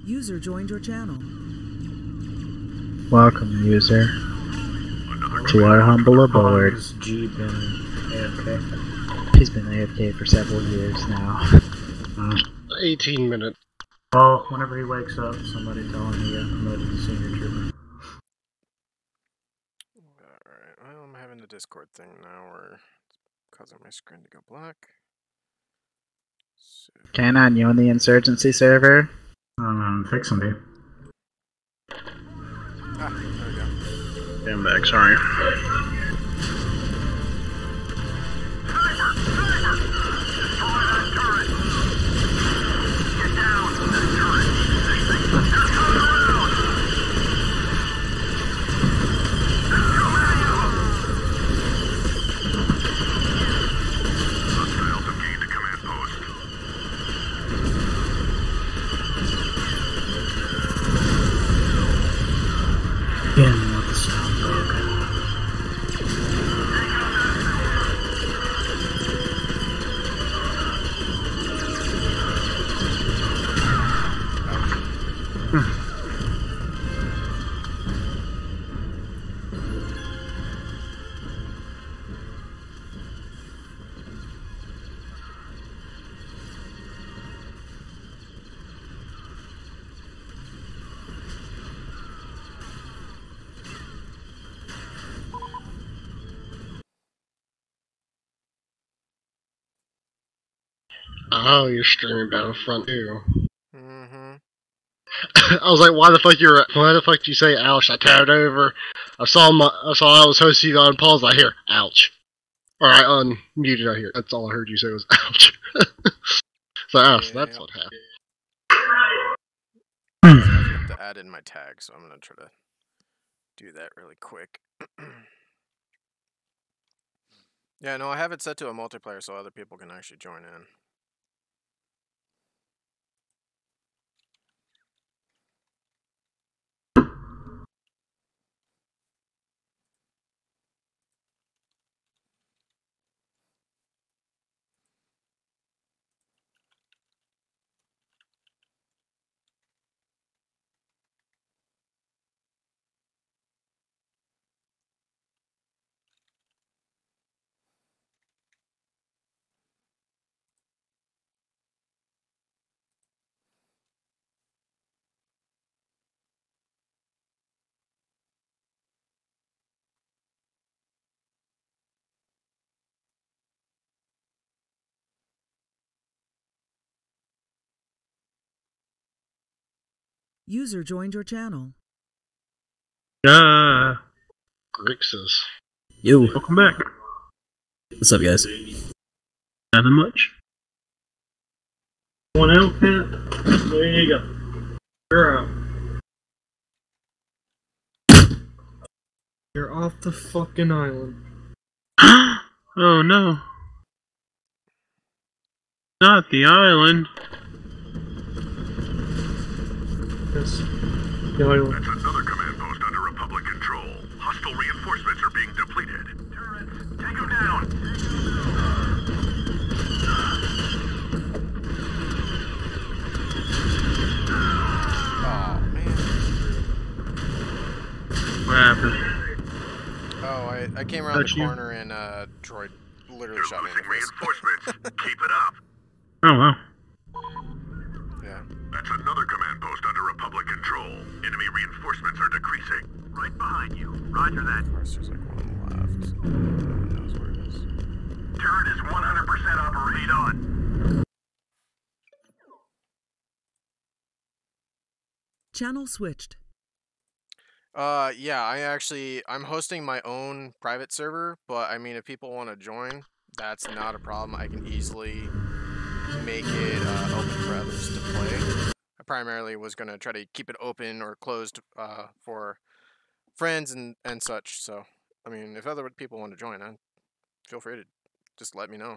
User joined your channel. Welcome, user, to our humble abode. Jeep and AFK. He's been AFK for several years now. 18 minutes. Well, whenever he wakes up, somebody tell him he got promoted to senior trooper. Alright, well, I'm having the Discord thing now where it's causing my screen to go black. So, Canon, you on the Insurgency server? I'm fixing to. there we go. Yeah, I'm back, sorry. Again, let the sound broken. Oh, you're streaming Battlefront 2. Mm-hmm. I was like, why the fuck did you say ouch? I tabbed over. I saw I was hosting on pause, I hear ouch. Or I unmuted, I hear. That's all I heard you say was ouch. So ouch, Yeah. that's what happened. I have to add in my tag, so I'm gonna try to do that really quick. Yeah, no, I have it set to a multiplayer so other people can actually join in. User joined your channel. Grixis. Yo, Welcome back. what's up, guys? Nothing much. One out, Pat. There you go. You're out. You're off the fucking island. Oh no. Not the island. Yes. The island. That's another command post under Republic control. Hostile reinforcements are being depleted. Turrets, take them down! Oh, man. What happened? Oh, I came around the corner and droid literally They're shot me in the losing face. reinforcements. Keep it up. Oh wow. Yeah. That's another command post under Republic control. Enemy reinforcements are decreasing. Right behind you. Roger that. Of course, there's like one on the left. Who knows where it is? Turret is 100% operate on. Channel switched. Yeah, I'm hosting my own private server, but I mean, if people want to join, that's not a problem. I can easily make it open for others to play. I primarily was going to try to keep it open or closed for friends and such, so, I mean, if other people want to join, feel free to just let me know.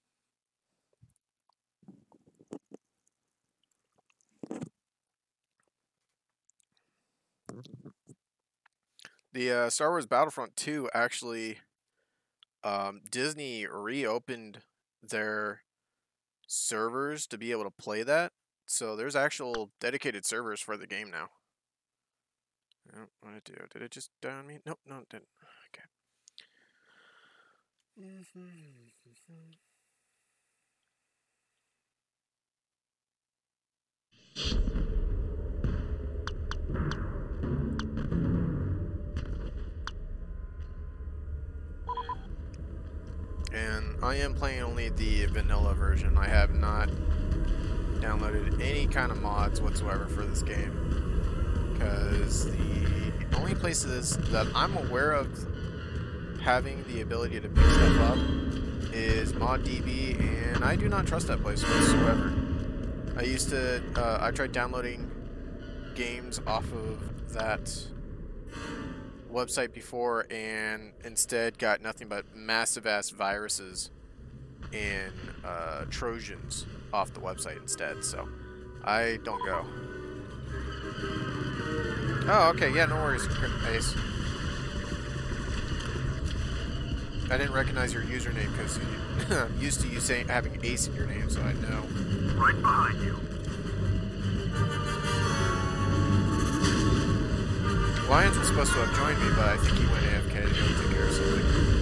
The Star Wars Battlefront 2 actually, Disney reopened their servers to be able to play that. So there's actual dedicated servers for the game now. Oh, what did it do? Did it just die on me? Nope, no, it didn't. Okay. And I am playing only the vanilla version. I have not downloaded any kind of mods whatsoever for this game, because the only places that I'm aware of having the ability to pick stuff up is ModDB, and I do not trust that place whatsoever. I tried downloading games off of that website before, and instead got nothing but massive ass viruses and Trojans off the website instead, so I don't go. Oh, okay, yeah, no worries, Ace. I didn't recognize your username because I'm used to you having Ace in your name, so I know. Right behind you. Lions was supposed to have joined me, but I think he went AFK to go take care of something.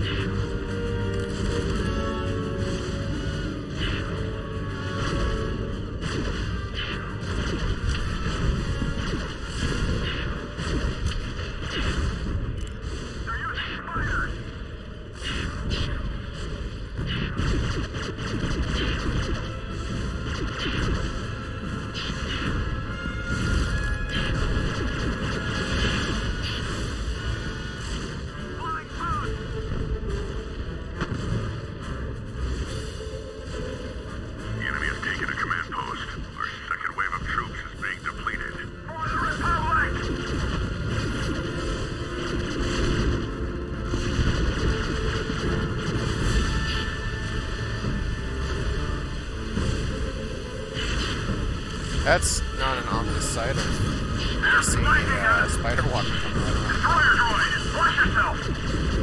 That's not an ominous sight. I'm seeing a spider walking from right around. Destroyer droid! Watch yourself!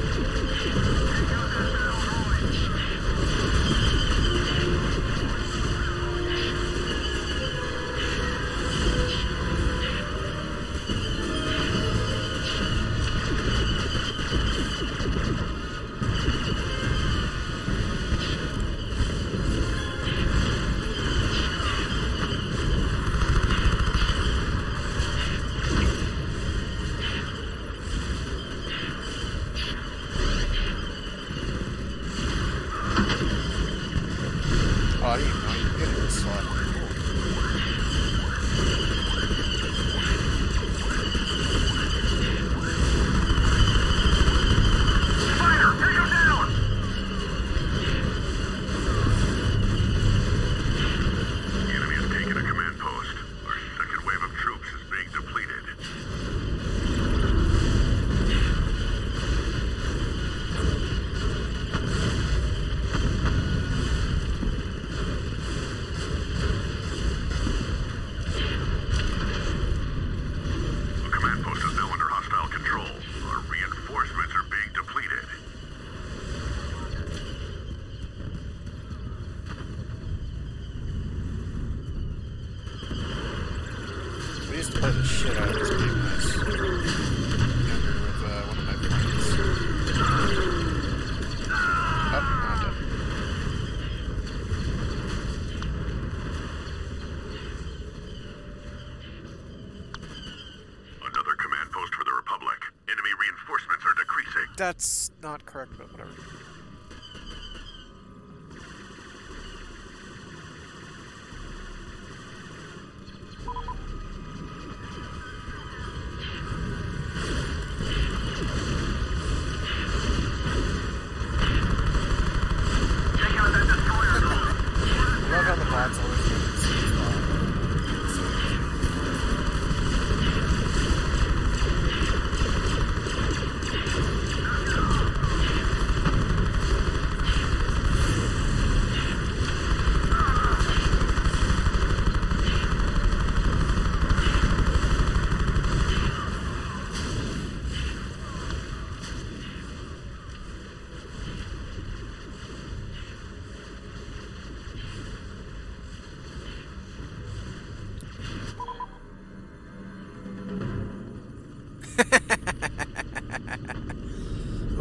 Oh, I didn't even know you could get in this slot. Spider, take him down! The enemy has taken a command post. Our second wave of troops is being depleted. We used to play the shit out of this game when I was younger with one of my friends. Oh, not dead. Another command post for the Republic. Enemy reinforcements are decreasing. That's not correct, but whatever. Take out that destroyer droid. I love how the bots always get the same spot. It's so easy.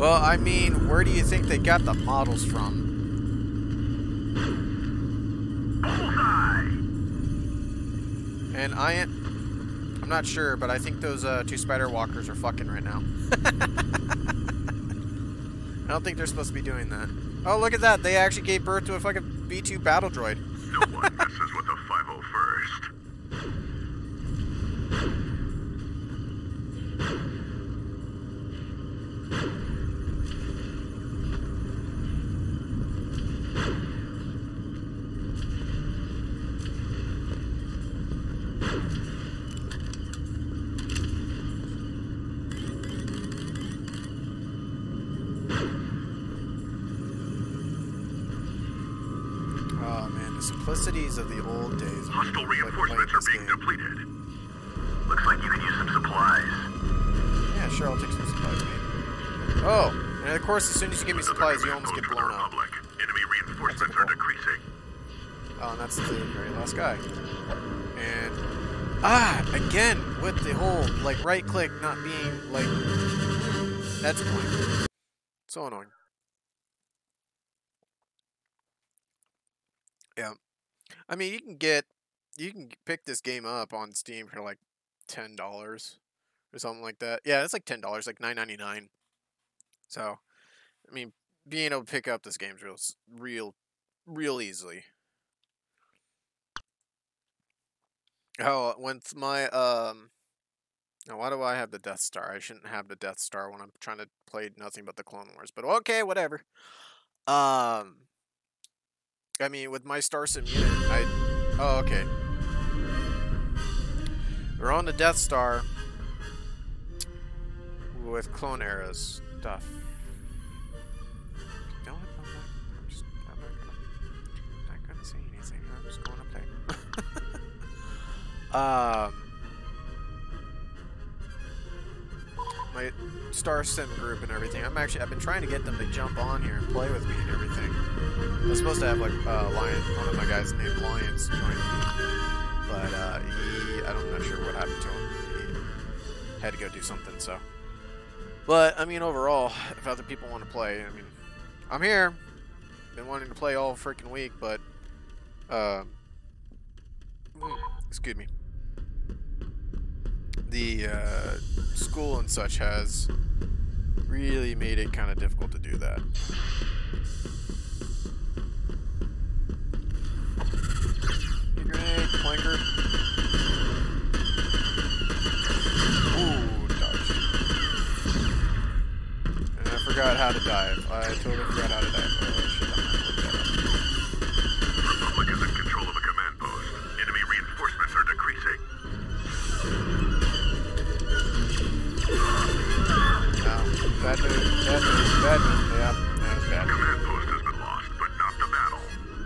Well, I mean, where do you think they got the models from? Bullseye! And I'm not sure, but I think those two spider walkers are fucking right now. I don't think they're supposed to be doing that. Oh, look at that. They actually gave birth to a fucking B2 battle droid. No one messes with the 501st. Oh man, the simplicities of the old days. Hostile Like reinforcements are playing being this game. depleted. Looks like you can use some supplies. Yeah, sure, I'll take some supplies, mate. Oh, and of course, as soon as you give me supplies, you almost get blown up. Enemy reinforcements are decreasing. Oh, and that's the very last guy. And again with the whole like right click not being like that's annoying. So annoying. Yeah, I mean you can pick this game up on Steam for like $10 or something like that. Yeah, it's like $10, like $9.99. So, I mean, being able to pick up this game's real easily. Oh, with my now why do I have the Death Star? I shouldn't have the Death Star when I'm trying to play nothing but the Clone Wars. But okay, whatever. I mean, with my Star Sim unit, oh, okay. We're on the Death Star with Clone Era stuff. I'm not gonna say anything. I'm just gonna play. My Star Sim group and everything. I've been trying to get them to jump on here and play with me and everything. I was supposed to have like one of my guys named Lions join me, but I'm not sure what happened to him. He had to go do something. So, but I mean, overall, if other people want to play, I mean, I'm here. Been wanting to play all freaking week, but excuse me. The school and such has really made it kind of difficult to do that. Hey, grenade, planker. Ooh, dodged. And I forgot how to dive. I totally forgot how to dive. Oh, shit, I'm not look that up. Republic is in control of a command post. Enemy reinforcements are decreasing. Bad move, bad move, bad move. Yeah, that was bad. Command post has been lost, but not the battle.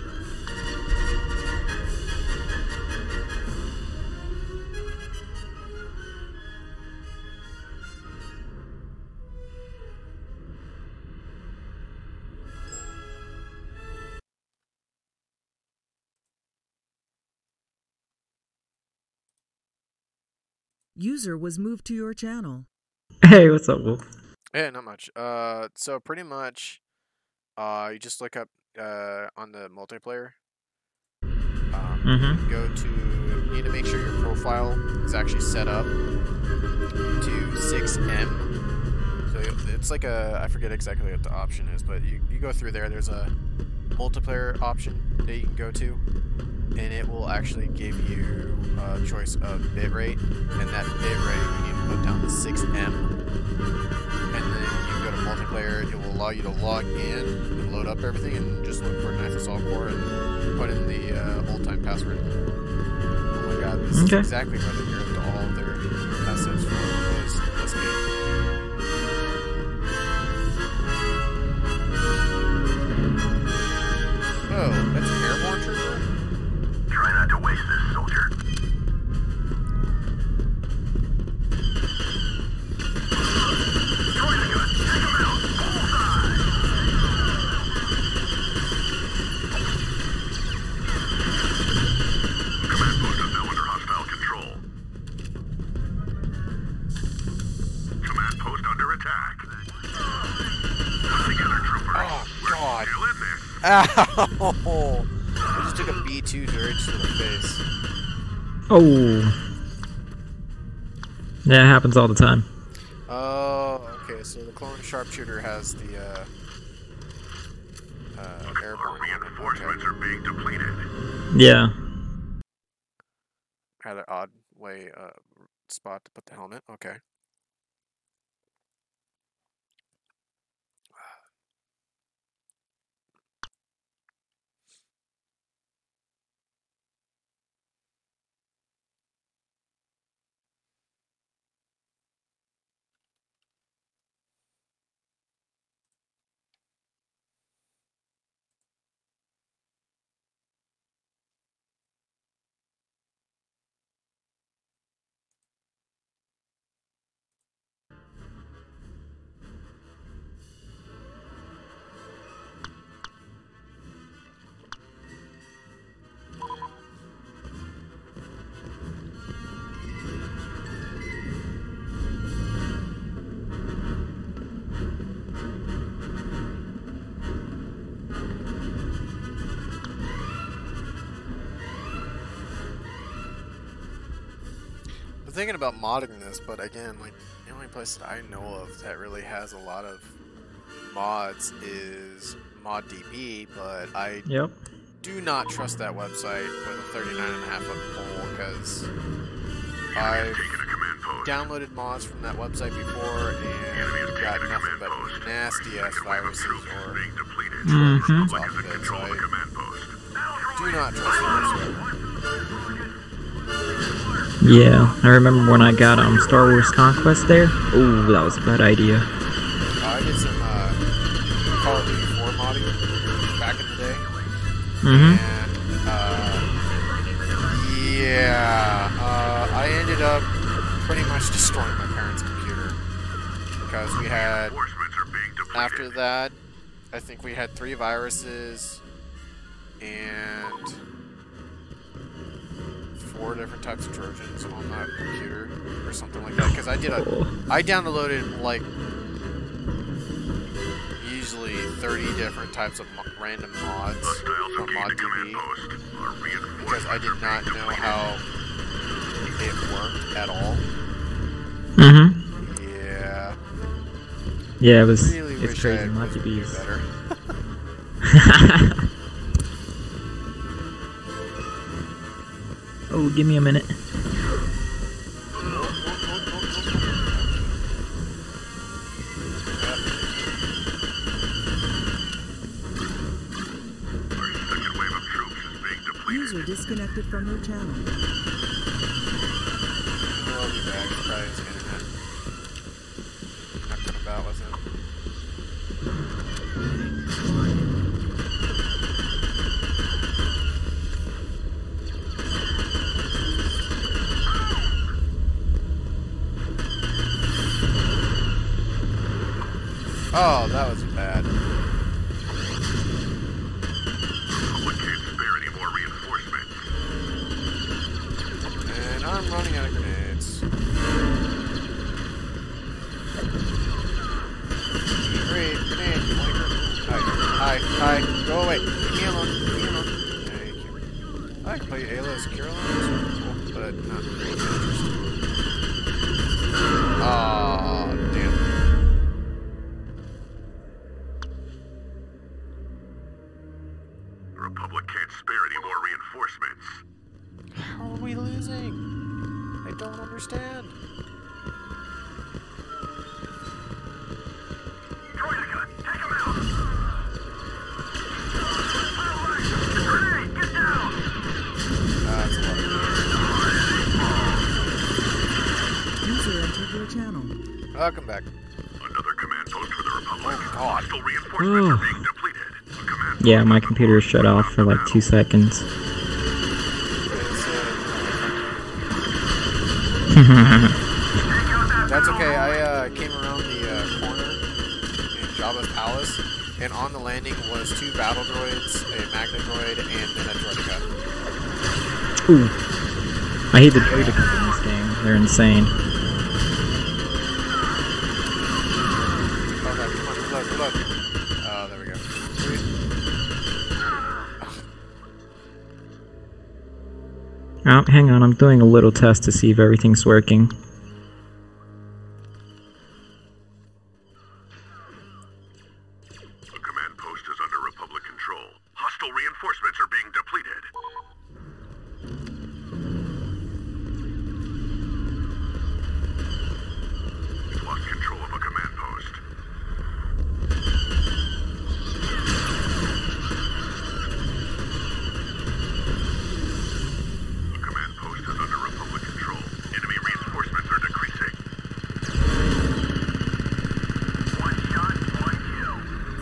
User was moved to your channel. Hey, what's up, Wolf? Yeah, not much. So pretty much, you just look up on the multiplayer. Mm-hmm. Go to. You need to make sure your profile is actually set up to 6M. So it's like I forget exactly what the option is, but you go through there. There's a multiplayer option that you can go to, and it will actually give you a choice of bitrate, and that bitrate you need to put down to 6M. And then you go to multiplayer, it will allow you to log in and load up everything and just look for Knife Assault Core and put in the old-time password. Oh my god, this is exactly where they get all of their assets from this game. Oh, that's an airborne trooper? Try not to waste this, soldier. Destroy the gun. Take him out. Bullseye. Command post is now under hostile control. Oh, God. Still in this. Ow! I just took a B2 direct to the face. Oh. Yeah, it happens all the time. Oh, okay, so the clone sharpshooter has the, airborne. Reinforcements are being depleted. Yeah. Had an odd way, spot to put the helmet. Okay. Thinking about modding this, but again, like the only place that I know of that really has a lot of mods is ModDB, but I do not trust that website with a 39.5 foot pole because I've downloaded mods from that website before and got nothing but nasty ass viruses or trojans off of it, so I do not trust the website. Yeah, I remember when I got Star Wars Conquest there. Oh, that was a bad idea. I did some Call of Duty 4 modding back in the day. Mm-hmm. And, yeah, I ended up pretty much destroying my parents' computer. Because we had, after that, I think we had 3 viruses and 4 different types of Trojans on that computer or something like that. Because I downloaded like usually 30 different types of random mods from ModDB because I did not know how it worked at all. Mm-hmm. Yeah. Yeah, it was. Really It's crazy. ModDB is better. Oh, give me a minute. User disconnected from your channel. I'll be back. Probably his internet. Not gonna battle with him. Oh, that was bad. Public can't spare any more reinforcements. And I'm running out of grenades. Great, grenade, Hi, go away. Leave me alone. Thank you. I can play Ayla as Caroline, cool, but not very interesting. Aw, damn. The Republic can't spare any more reinforcements. How are we losing? I don't understand. Trojka, take him out! Hey, get down! That's a lot of User entered your channel. Welcome back. Another command post for the Republic. Oh, God. Hostile reinforcements are being depleted. A command Yeah, my computer shut off for like 2 seconds. That's okay. I came around the corner in Jabba's palace, and on the landing was 2 battle droids, a magna droid, and then a droideka. Ooh. I hate the droidicas in this game. They're insane. Oh, God, come on, reload. Oh, there we go. Oh, hang on, I'm doing a little test to see if everything's working. The command post is under Republic control. Hostile reinforcements are being depleted. We've lost control of a command post. The command post is under Republic control. Enemy reinforcements are decreasing. One shot, one kill.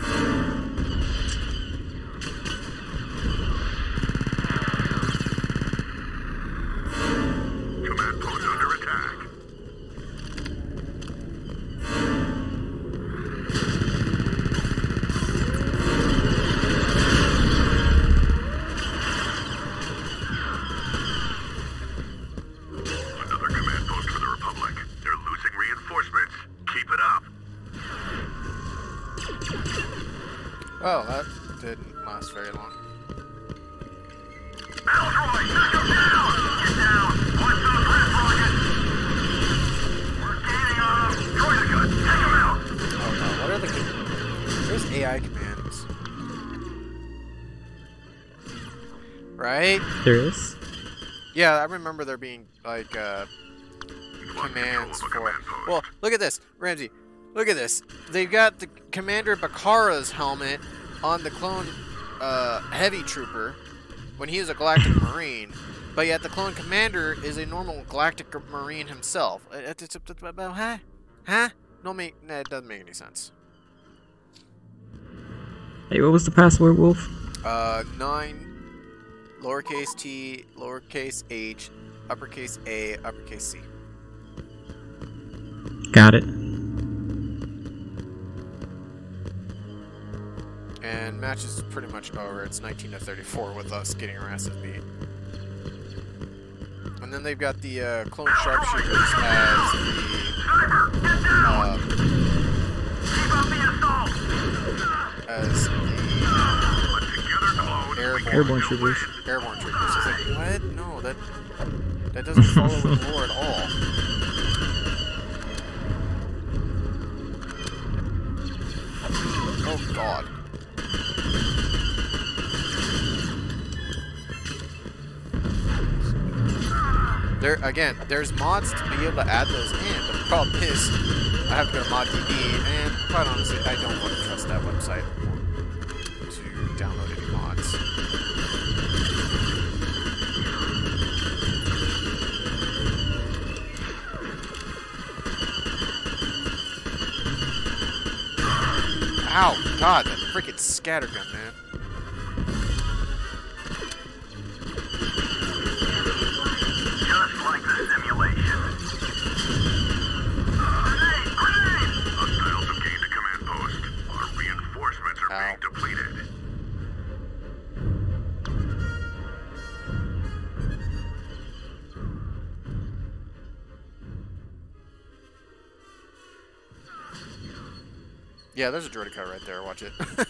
Command post under attack. Another command post for the Republic. They're losing reinforcements. Keep it up. Oh, that didn't last very long. Altroy, knock him down! Get down! Watch those red rockets! We're gaining on them! Droid a gun! Take him out! Oh no, what are the... There's AI commands. Right? There is? Yeah, I remember there being, like, We've lost control commands of a for... command post. Well, look at this, Ramsey. Look at this. They've got the Commander Bakara's helmet on the clone heavy trooper when he is a Galactic Marine, but yet the clone commander is a normal Galactic Marine himself. Huh? Huh? No, it doesn't make any sense. Hey, what was the password, Wolf? 9 lowercase t, lowercase h, uppercase A, uppercase C. Got it. And match is pretty much over. It's 19-34 with us getting our asses beat. And then they've got the clone sharpshooters as the Airborne troopers. airborne troopers. It's like, what? No, that doesn't follow the lore at all. Oh God. There's mods to be able to add those in, but the problem is I have to go to ModDB, and quite honestly, I don't want to trust that website to download any mods. Ow! God, that freaking scattergun, man. Just like the simulation. Grenade! Hostiles have gained a command post. Our reinforcements are being depleted. Yeah, there's a droideka right there. Watch it.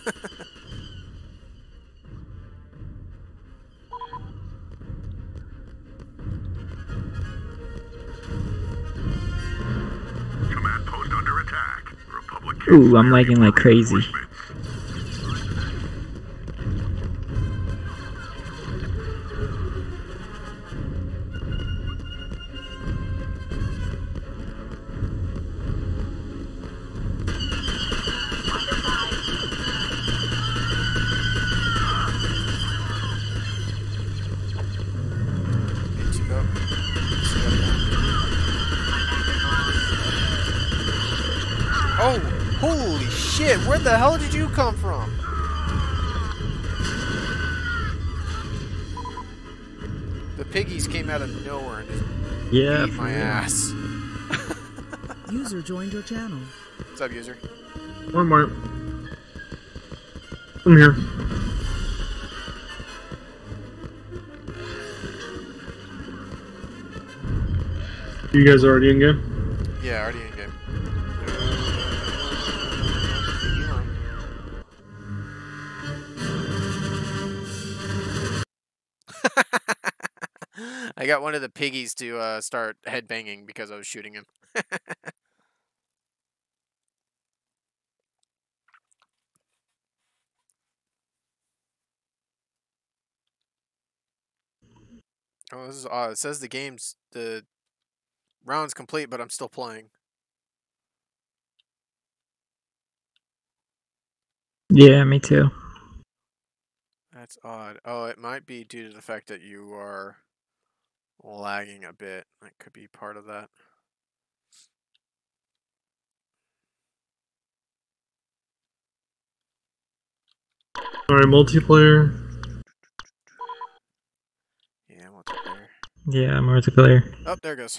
Command post under attack. Republic. Ooh, I'm lagging like crazy. Oh, holy shit! Where the hell did you come from? The piggies came out of nowhere and just Yeah, beat my ass. User joined your channel. What's up, user? One more. I'm here. You guys already in game? Yeah, already in game. I got one of the piggies to start headbanging because I was shooting him. Oh, this is odd. It says the round's complete, but I'm still playing. Yeah, me too. That's odd. Oh, it might be due to the fact that you are lagging a bit. That could be part of that. Alright, multiplayer. Yeah, multiplayer. Yeah, multiplayer. Oh, there it goes.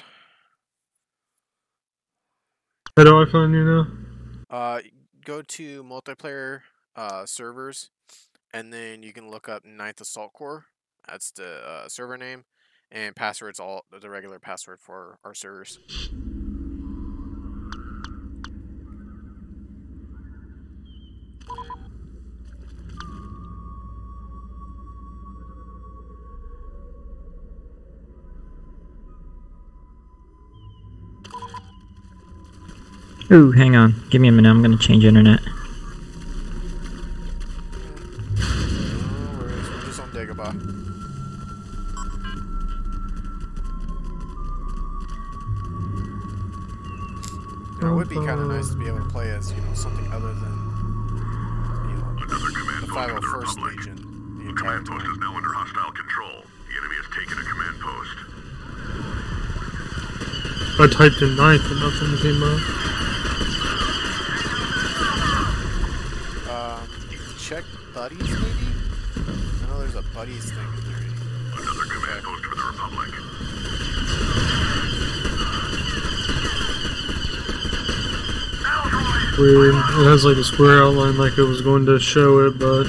How do I find you now? Go to multiplayer servers, and then you can look up Ninth Assault Corps. That's the server name, and password's all the regular password for our servers. Ooh, hang on. Give me a minute. I'm gonna change internet. No worries, we're just on Dagobah. You know, it would be kind of nice to be able to play as, you know, something other than, you know, the 501st Legion the entire Command post time. is now under hostile control. The enemy has taken a command post. I typed in knife and nothing came up. Check buddies, maybe? I know there's a buddies thing in there. Another command post for the Republic. Weird. It has like a square outline like it was going to show it, but...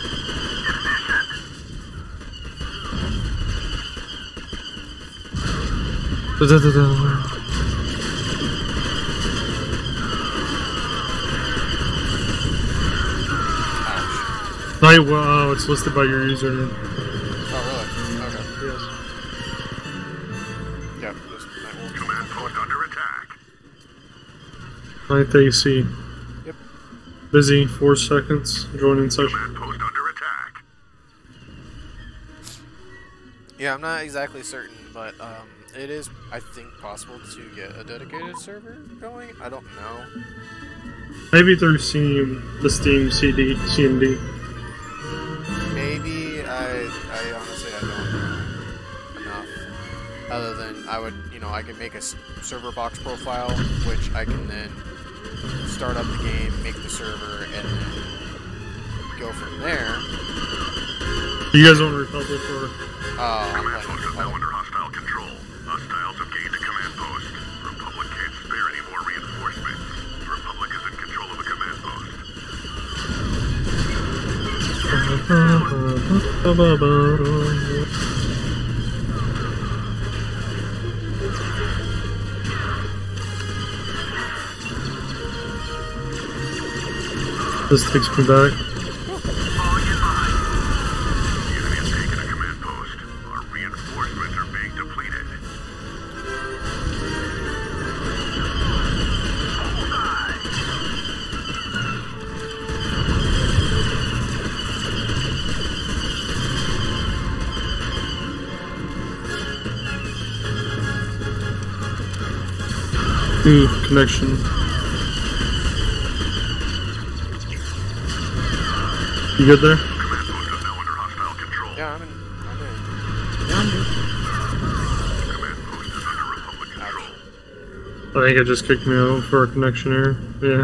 Night, wow, it's listed by your username. Oh, really? Okay. Yes. Yeah, this Night Wolf. Command post under attack. Ninth AC. Yep. Busy, 4 seconds. Joining session. Command post under attack. Yeah, I'm not exactly certain, but it is, I think, possible to get a dedicated server going. I don't know. Maybe through Steam, the Steam CMD. Maybe. I honestly, I don't know enough. Other than I would, you know, I could make a server box profile, which I can then start up the game, make the server, and then go from there. You guys on Republic or? I'm Command playing post is now Republic. under hostile control. Hostiles have gained a command post. The Republic can't spare any more reinforcements. The Republic is in control of a command post. This takes me back. Falling in line. The enemy has taken a command post. Our reinforcements are being depleted. Ooh, connection. You good there? Command post is now under hostile control. Yeah, I'm in. Command post is under Republic control. I think it just kicked me out for a connection error. Yeah.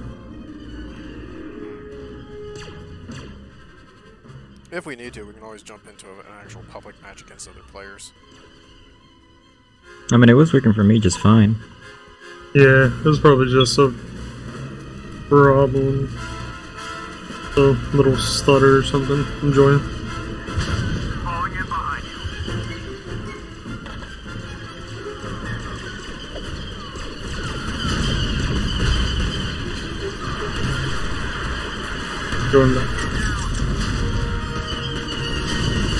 If we need to, we can always jump into an actual public match against other players. I mean, it was working for me just fine. Yeah, it was probably just a problem. A little stutter or something. Enjoy it. Falling in behind you. Going back.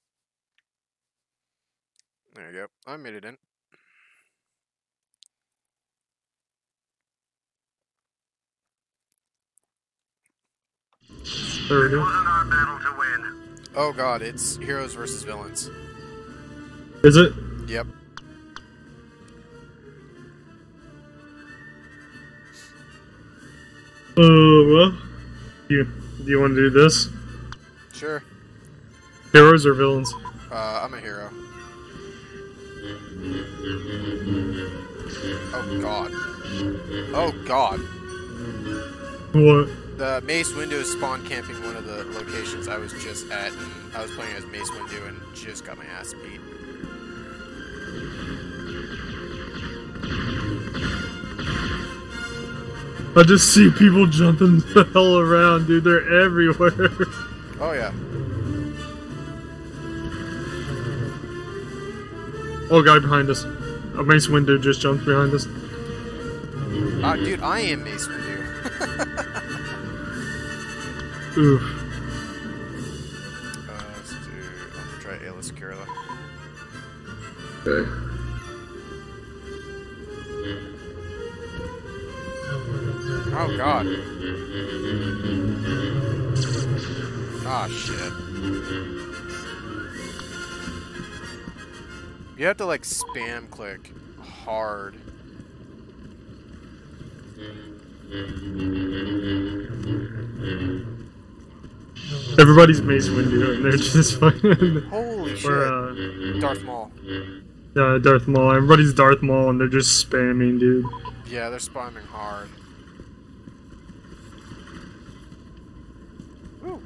go. I made it in. There we It go. wasn't our battle to win. Oh god, it's heroes versus villains. Is it? Yep. Well, do you want to do this? Sure. Heroes or villains? I'm a hero. Oh god. Oh god. What? The Mace Windu is spawn camping one of the locations I was just at, and I was playing as Mace Windu and just got my ass beat. I just see people jumping the hell around, dude. They're everywhere. Oh yeah. Oh, guy behind us. A Mace Windu just jumped behind us. Dude, I am Mace Windu. Oof. Let's do... I'm gonna try Ayla Secura. Okay. Oh god. Ah, shit. You have to like spam click hard. Everybody's Mace Windu, and they're just fucking. Holy shit. Or, Darth Maul. yeah, Darth Maul. Everybody's Darth Maul, and they're just spamming, dude. Yeah, they're spamming hard. Ooh.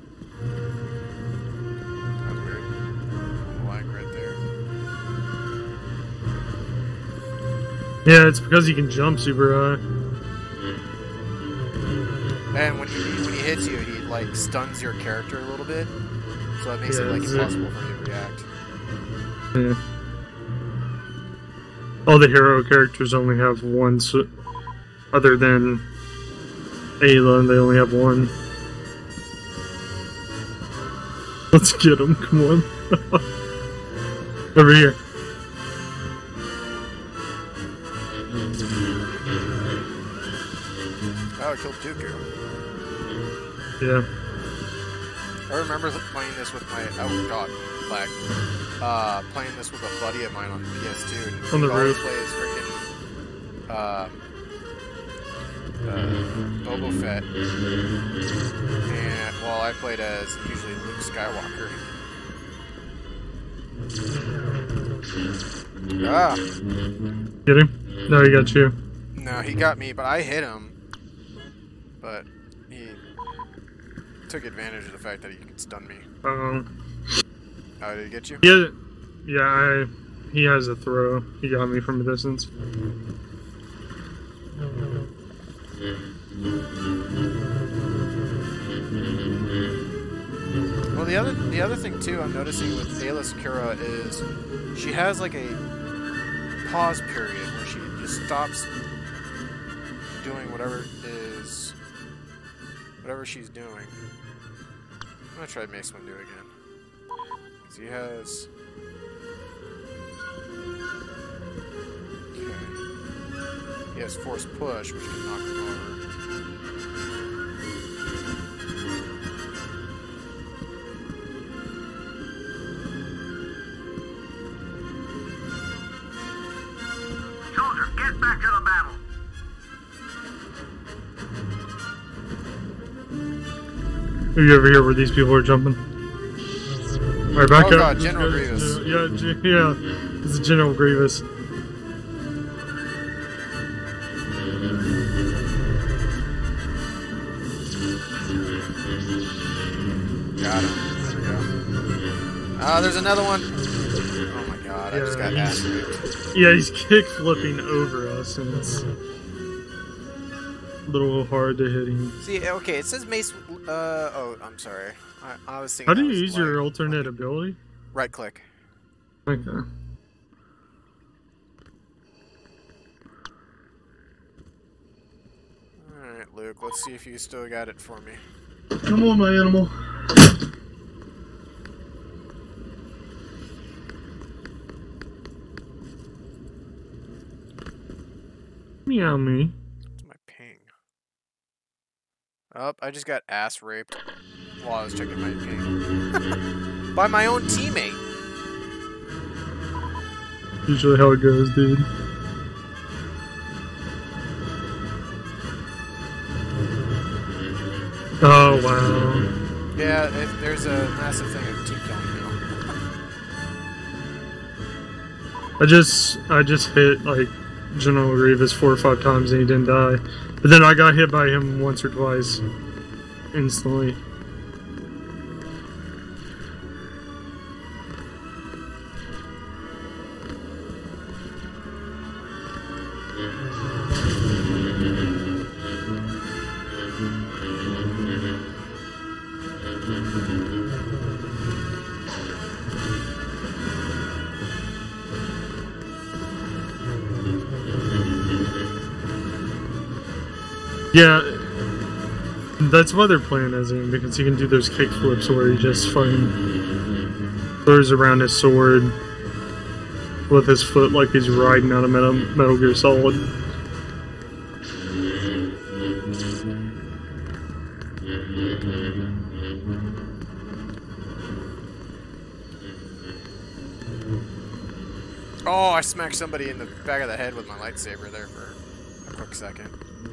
That's weird. Lag right there. Yeah, it's because you can jump super high. And when he hits you, he like stuns your character a little bit, so that makes it like impossible for you to react. Yeah. All the hero characters only have one, other than Ayla, they only have one. Let's get him, come on. Over here. Oh, I killed Dooku. Yeah. I remember playing this with my oh god, lag. Playing this with a buddy of mine on PS2, and On the he always roof. plays freaking Boba Fett, and well, I played as usually Luke Skywalker. Ah, Get him? No, he got you. no, he got me, but I hit him. But he took advantage of the fact that he could stun me. Oh, did he get you? Yeah, he has a throw. He got me from a distance. Well, the other thing too I'm noticing with Ayla Secura is she has like a pause period where she just stops doing whatever she's doing. I'm gonna try Mace Windu again. 'Cause he has. Okay. He has Force Push, which can knock him over. Soldier, get back to the battle. Are you ever here where these people are jumping? Alright, back Oh up. god, General Grievous. Yeah, it's a General Grievous. Got him. There we go. Ah, there's another one. Oh my god, I just got ass raped. Yeah, he's kick flipping over us, and it's a little hard to hit him. See, okay, it says Mace. Oh, I'm sorry. I was thinking. How do that you was use your like- alternate ability? Right click. Okay. Alright, Luke, let's see if you still got it for me. Come on, my animal. meow me. What's my ping? Oh, I just got ass raped while I was checking my ping. By my own teammate. Usually how it goes, dude. Oh, wow. Yeah, there's a massive thing of team killing now. I just hit, like, General Grievous 4 or 5 times and he didn't die. But then I got hit by him once or twice. Instantly. Yeah, that's why they're playing as him, because he can do those kick flips where he just fucking throws around his sword with his foot like he's riding on a Metal Gear Solid. Oh, I smacked somebody in the back of the head with my lightsaber there for a quick second.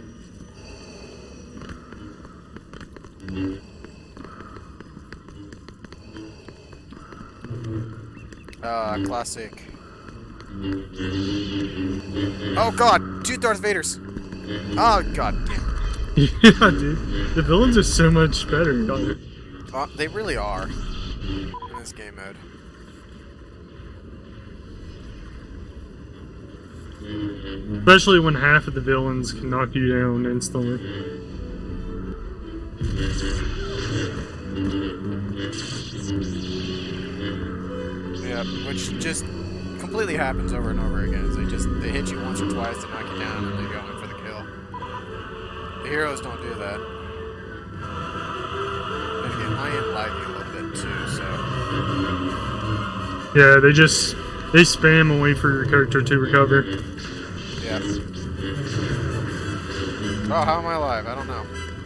Classic. Oh god, 2 Darth Vaders. Oh god damn. Yeah, dude. The villains are so much better. They really are in this game mode. Especially when half of the villains can knock you down instantly. Yeah, which just completely happens over and over again. Is they hit you once or twice to knock you down and they go in for the kill. The heroes don't do that. And again, I am lagging a little bit too, so. Yeah, they spam and wait for your character to recover. Yeah. Oh, how am I alive? I don't know.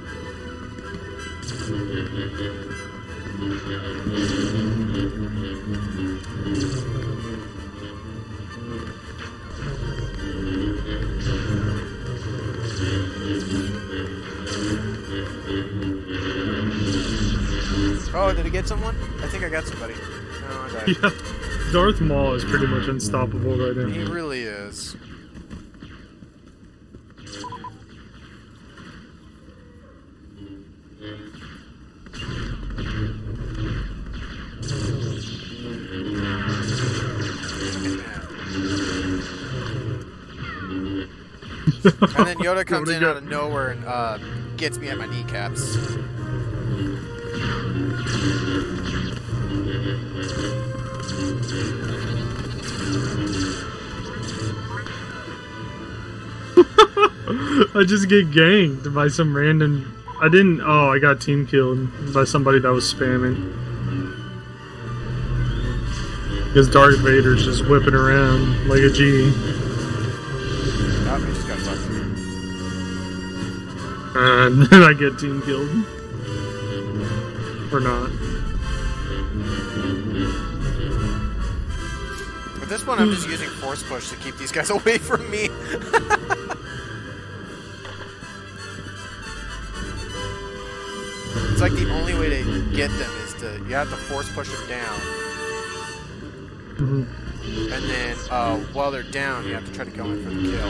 Oh, did he get someone? I think I got somebody. No, I died. Yeah, Darth Maul is pretty much unstoppable right now. He really is. And then Yoda comes in out of nowhere and gets me at my kneecaps. I just get ganked by some random... I got team killed by somebody that was spamming. Because Darth Vader's just whipping around like a G. Oh, he just got fucked. And then I get team killed. Or not. At this point, I'm just using force push to keep these guys away from me. It's like the only way to get them is you have to force push them down. Mm-hmm. And then, while they're down, you have to try to go in for the kill.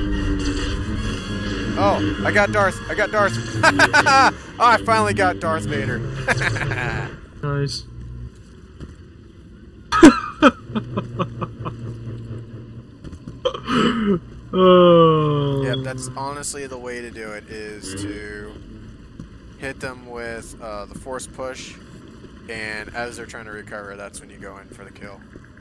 Oh, I got Darth! Oh, I finally got Darth Vader. Nice. Oh. Yep, that's honestly the way to do it, is to hit them with the force push, and as they're trying to recover, that's when you go in for the kill.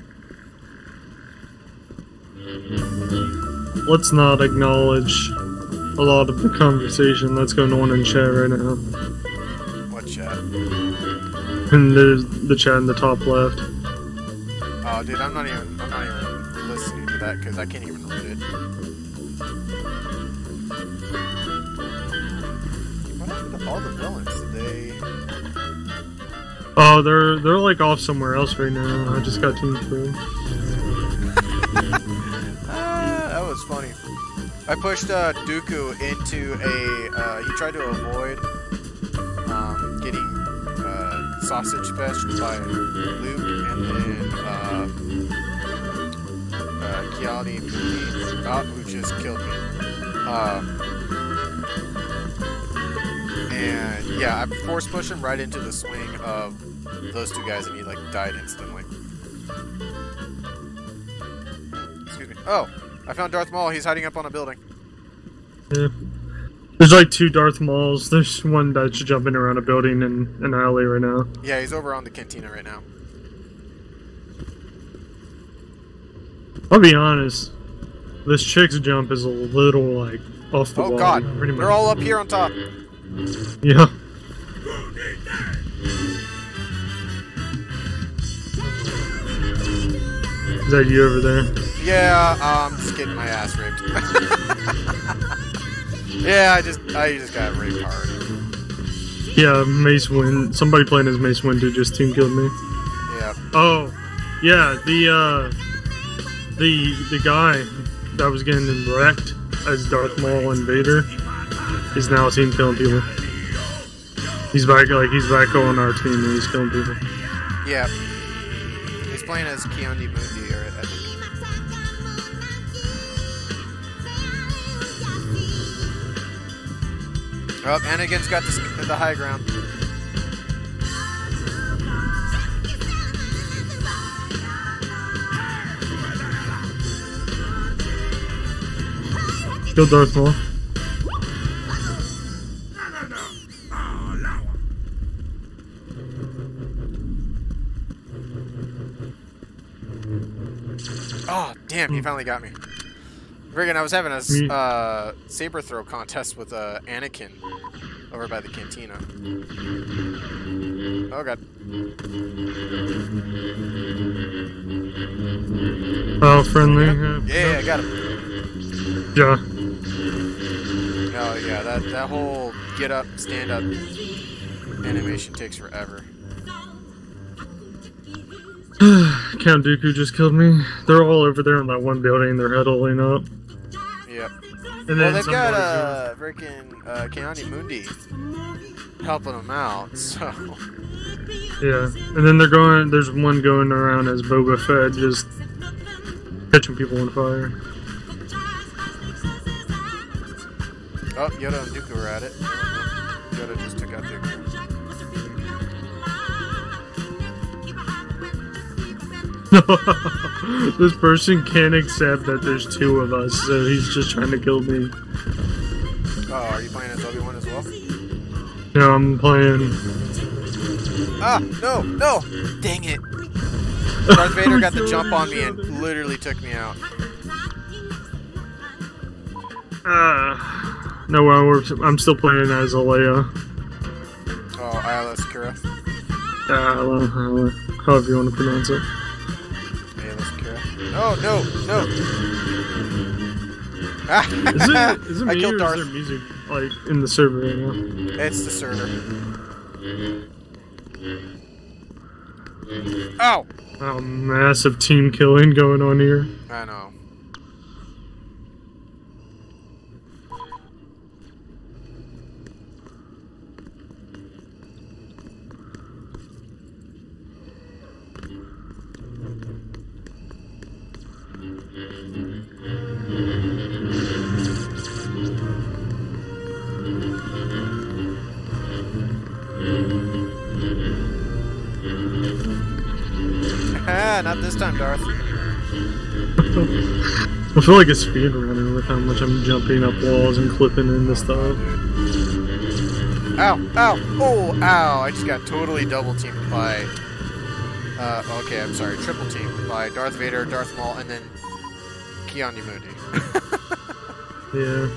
Let's not acknowledge a lot of the conversation that's going on in chat right now. What chat? And there's the chat in the top left. Oh, dude, I'm not even listening to that because I can't even read it. all the villains? Did they? Oh, they're like off somewhere else right now. I just got teamed for them. That was funny. I pushed Dooku into a. He tried to avoid getting sausage fetched by Luke, and then Kiani who just killed me. And yeah, I force pushed him right into the swing of those two guys, and he like died instantly. Excuse me. Oh, I found Darth Maul. He's hiding up on a building. Yeah. There's like 2 Darth Mauls. There's one that's jumping around a building in an alley right now. Yeah, he's over on the cantina right now. I'll be honest. This chick's jump is a little like off the wall. Oh god, pretty much. they're all up here on top. Yeah. Is that you over there? Yeah, I'm just getting my ass raped. Yeah, I just got raped hard. Yeah, Mace Windu. Somebody playing as Mace Windu just team killed me. Yeah. Oh, yeah. The guy that was getting wrecked as Darth Maul and Vader is now team killing people. He's back on our team and he's killing people. Yeah. He's playing as Kiandi Mundi, or I think. Oh, Anakin's got the high ground. Kill Darth Maul. Oh, damn, he finally got me. Friggin', I was having a saber throw contest with Anakin over by the cantina. Oh god. Oh, friendly. Yeah, I got him. Yeah. Oh yeah, that whole get up, stand up animation takes forever. Count Dooku just killed me. They're all over there in that one building. They're huddling up. Yep. And Well, then they've somebody got freaking Kiani Mundi helping them out, so. yeah. And then there's one going around as Boba Fett, just catching people on fire. Oh, Yoda and Dooku were at it. Yoda just took out Dooku. This person can't accept that there's 2 of us, so he's just trying to kill me. Oh, are you playing as Obi-Wan as well? No, I'm playing. Ah, no! Dang it! Darth Vader got the jump on me and literally took me out. No, I'm still playing as Leia. Oh, Ayla Secura. However you want to pronounce it. Ayla Secura. No! Is it I me killed or Darth. is there music like in the server right now? It's the server. Ow! Oh, massive team killing going on here. I know. Not this time, Darth. I feel like a speedrunner with how much I'm jumping up walls and clipping into stuff. Ow! Oh, ow! I just got totally double teamed by... okay, I'm sorry, triple teamed by Darth Vader, Darth Maul, and then Kiani Mundi. Yeah.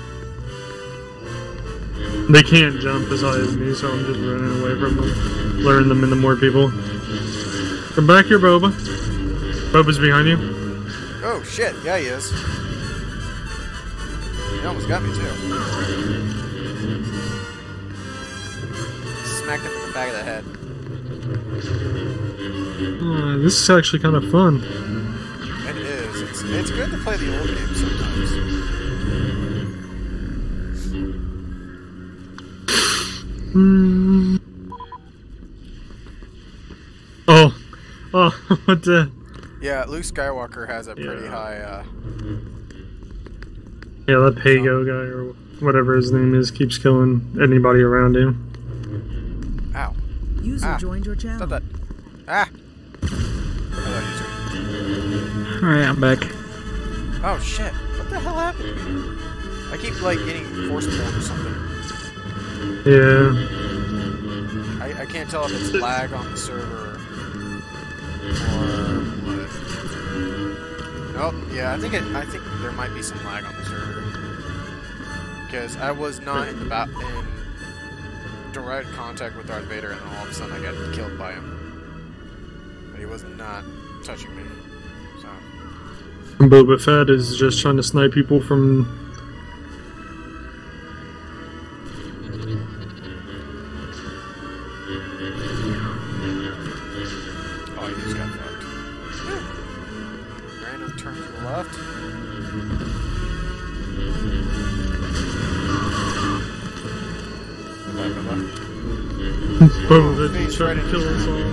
They can't jump as high as me, so I'm just running away from them. Luring them into more people. Come back here, Boba. Boba's behind you. Oh, shit. Yeah, he is. He almost got me, too. smacked him in the back of the head. This is actually kind of fun. It is. It's good to play the old games sometimes. Oh, what the? Yeah, Luke Skywalker has a pretty high. Yeah, that Pago guy or whatever his name is keeps killing anybody around him. Ow. User joined your channel. Stop that. Ah! Hello, user. Alright, I'm back. Oh shit. What the hell happened to me? I keep like getting force pulled or something. Yeah. I can't tell if it's lag on the server or what. Nope. Yeah, I think there might be some lag on the server because I was not in direct contact with Darth Vader, and then all of a sudden I got killed by him. But he was not touching me. So. Boba Fett is just trying to snipe people from. Oh, he just got fucked. Random turn to the left. Boba Fett just trying to kill us all.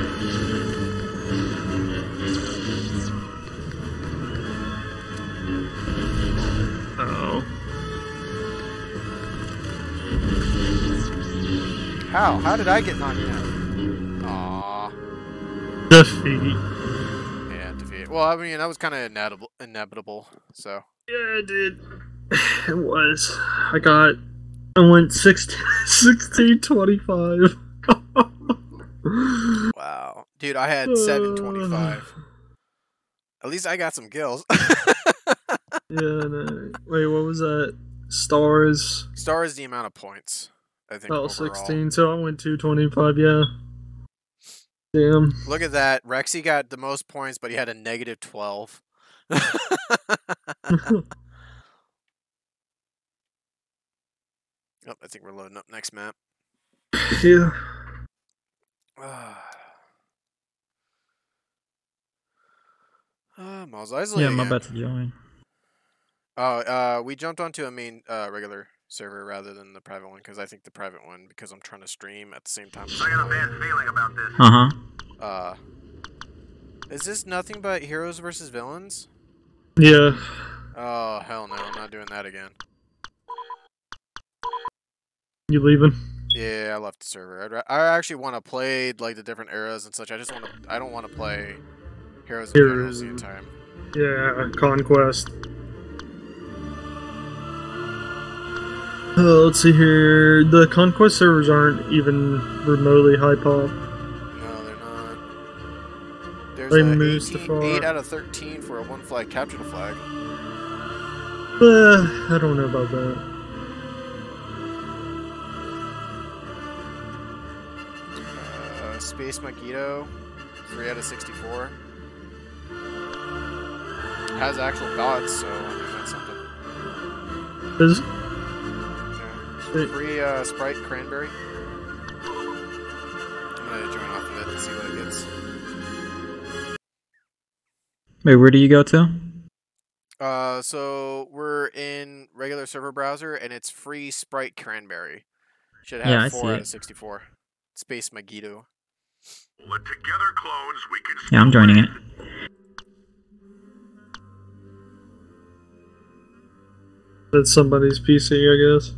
Oh. How did I get knocked down? Aww. Defeat. Yeah, defeat. Well, I mean, that was kind of inevitable, so. Yeah, dude. It was. I went 16-25. Wow. Dude, I had 725. At least I got some kills. Yeah, no. Wait, what was that? Stars? Star is the amount of points, I think, Oh, overall. 16, so I went 225, yeah. Damn. Look at that. Rexy got the most points, but he had a negative 12. Oh, I think we're loading up next map. Yeah. Mos Eisley Yeah, I'm again. about to join. Oh, we jumped onto a main regular server rather than the private one because I think the private one, because I'm trying to stream at the same time. I got a bad feeling about this. Uh-huh. Is this nothing but heroes versus villains? Yeah. Oh, hell no, I'm not doing that again. You leaving? Yeah, I left the server. I actually want to play like the different eras and such. I don't want to play heroes and generals the entire time. Yeah, Conquest. Let's see here. The Conquest servers aren't even remotely high pop. No, they're not. There's They a moved to 8 out of 13 for a one flag capture the flag. I don't know about that. Space Magneto, 3 out of 64. Has actual gods, so I mean that's something. Is Yeah. Free Sprite Cranberry. I'm gonna join off of it and see what it gets. Wait, where do you go to? So we're in regular server browser and it's free Sprite Cranberry. Should have Yeah, I 4 see out it. of 64. Space Magneto. With together clones, we can Yeah, I'm joining it. That's somebody's PC, I guess.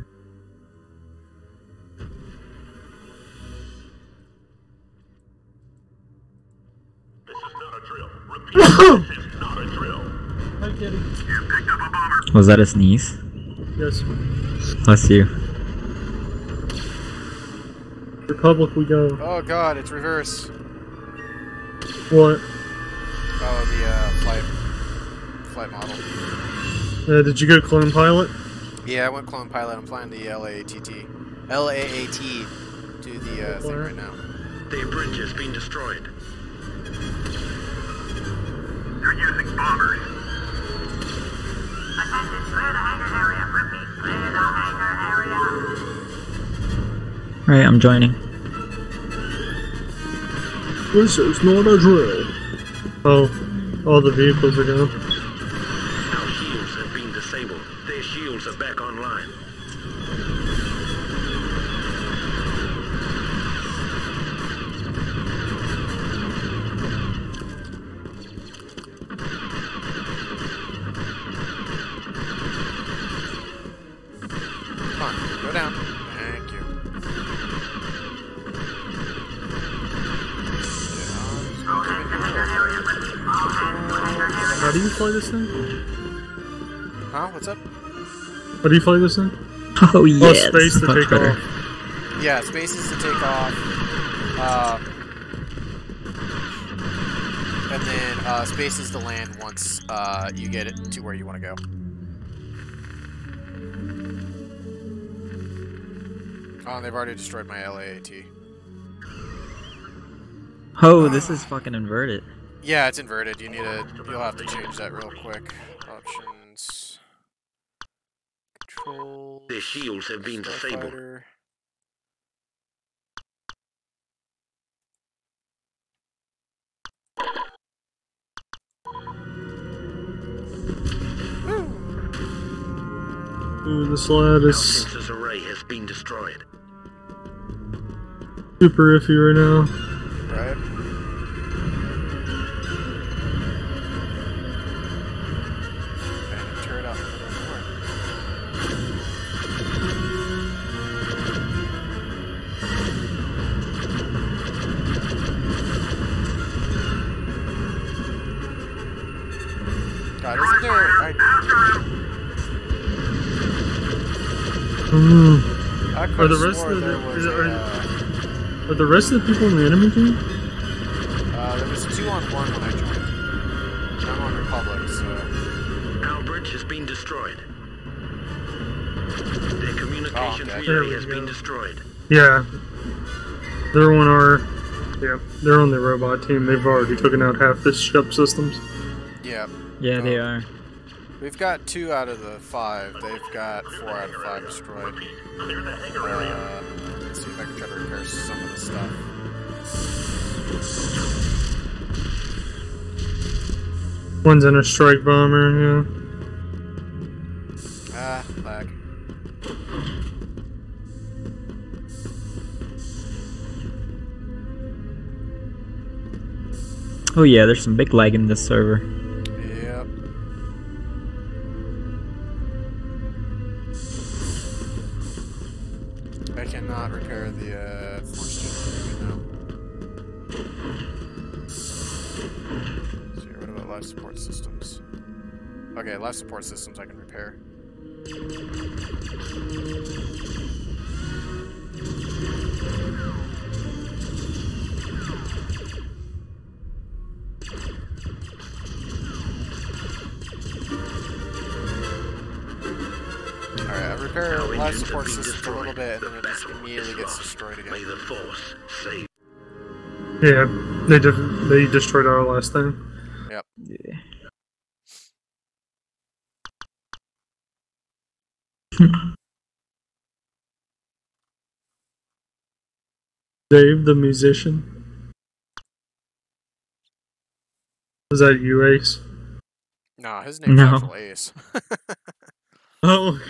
This is not a drill. Repeat, this is not a drill. Hi, Kitty. You picked up a bomber. Was that a sneeze? Yes. Bless you. Republic we go. Oh god, it's reverse. What? Oh, the flight model. Did you go clone pilot? Yeah, I went clone pilot. I'm flying the LAAT to the thing right now. The bridge is being destroyed. They're using bombers. Attention, clear the hangar area. Repeat, clear the hangar area. Alright, I'm joining. This is not a drill. Oh, all the vehicles are gone. Our shields have been disabled. Their shields are back online. Come on, go down. Thank you. How do you fly this thing? Huh? What's up? How do you fly this thing? Oh yeah, Oh, this space is to much take better. off. Yeah, spaces to take off. And then spaces to land once you get it to where you want to go. Oh, they've already destroyed my LAAT. Oh, this is fucking inverted. Yeah, it's inverted. You'll have to change that real quick. Options. Control. Their shields have been disabled. Starfighter. Ooh, this lad Our is sensors array has been destroyed. super iffy right now. Right. And turret out in the middle of nowhere. God, isn't there? I Are could've the rest swore of there the was are the rest of the people in the enemy team? there was 2-on-1 when I joined. I'm on Republic, so Our bridge has been destroyed. Their communications okay. There relay we has been go. destroyed. Yeah, they're on our. Yeah, they're on the robot team. They've already taken out half the ship systems. yeah. Yeah, they are. We've got 2 out of the 5. They've got 4 out of 5 destroyed. Let's see if I can try to repair some of the stuff. One's in a strike bomber. Yeah. Ah, lag. Oh yeah, there's some big lag in this server. Yep. I cannot repair the force generator right now. Let's see here, what about life support systems? Okay, life support systems I can repair. Alright, I repair Our life engines support have been systems a little destroyed. bit, and then it just Battle immediately is gets lost. destroyed again. May the force save. Yeah, they destroyed our last thing. Yep. Yeah. Dave, the musician. Is that you, Ace? Nah, his name's No. actual Ace. Oh.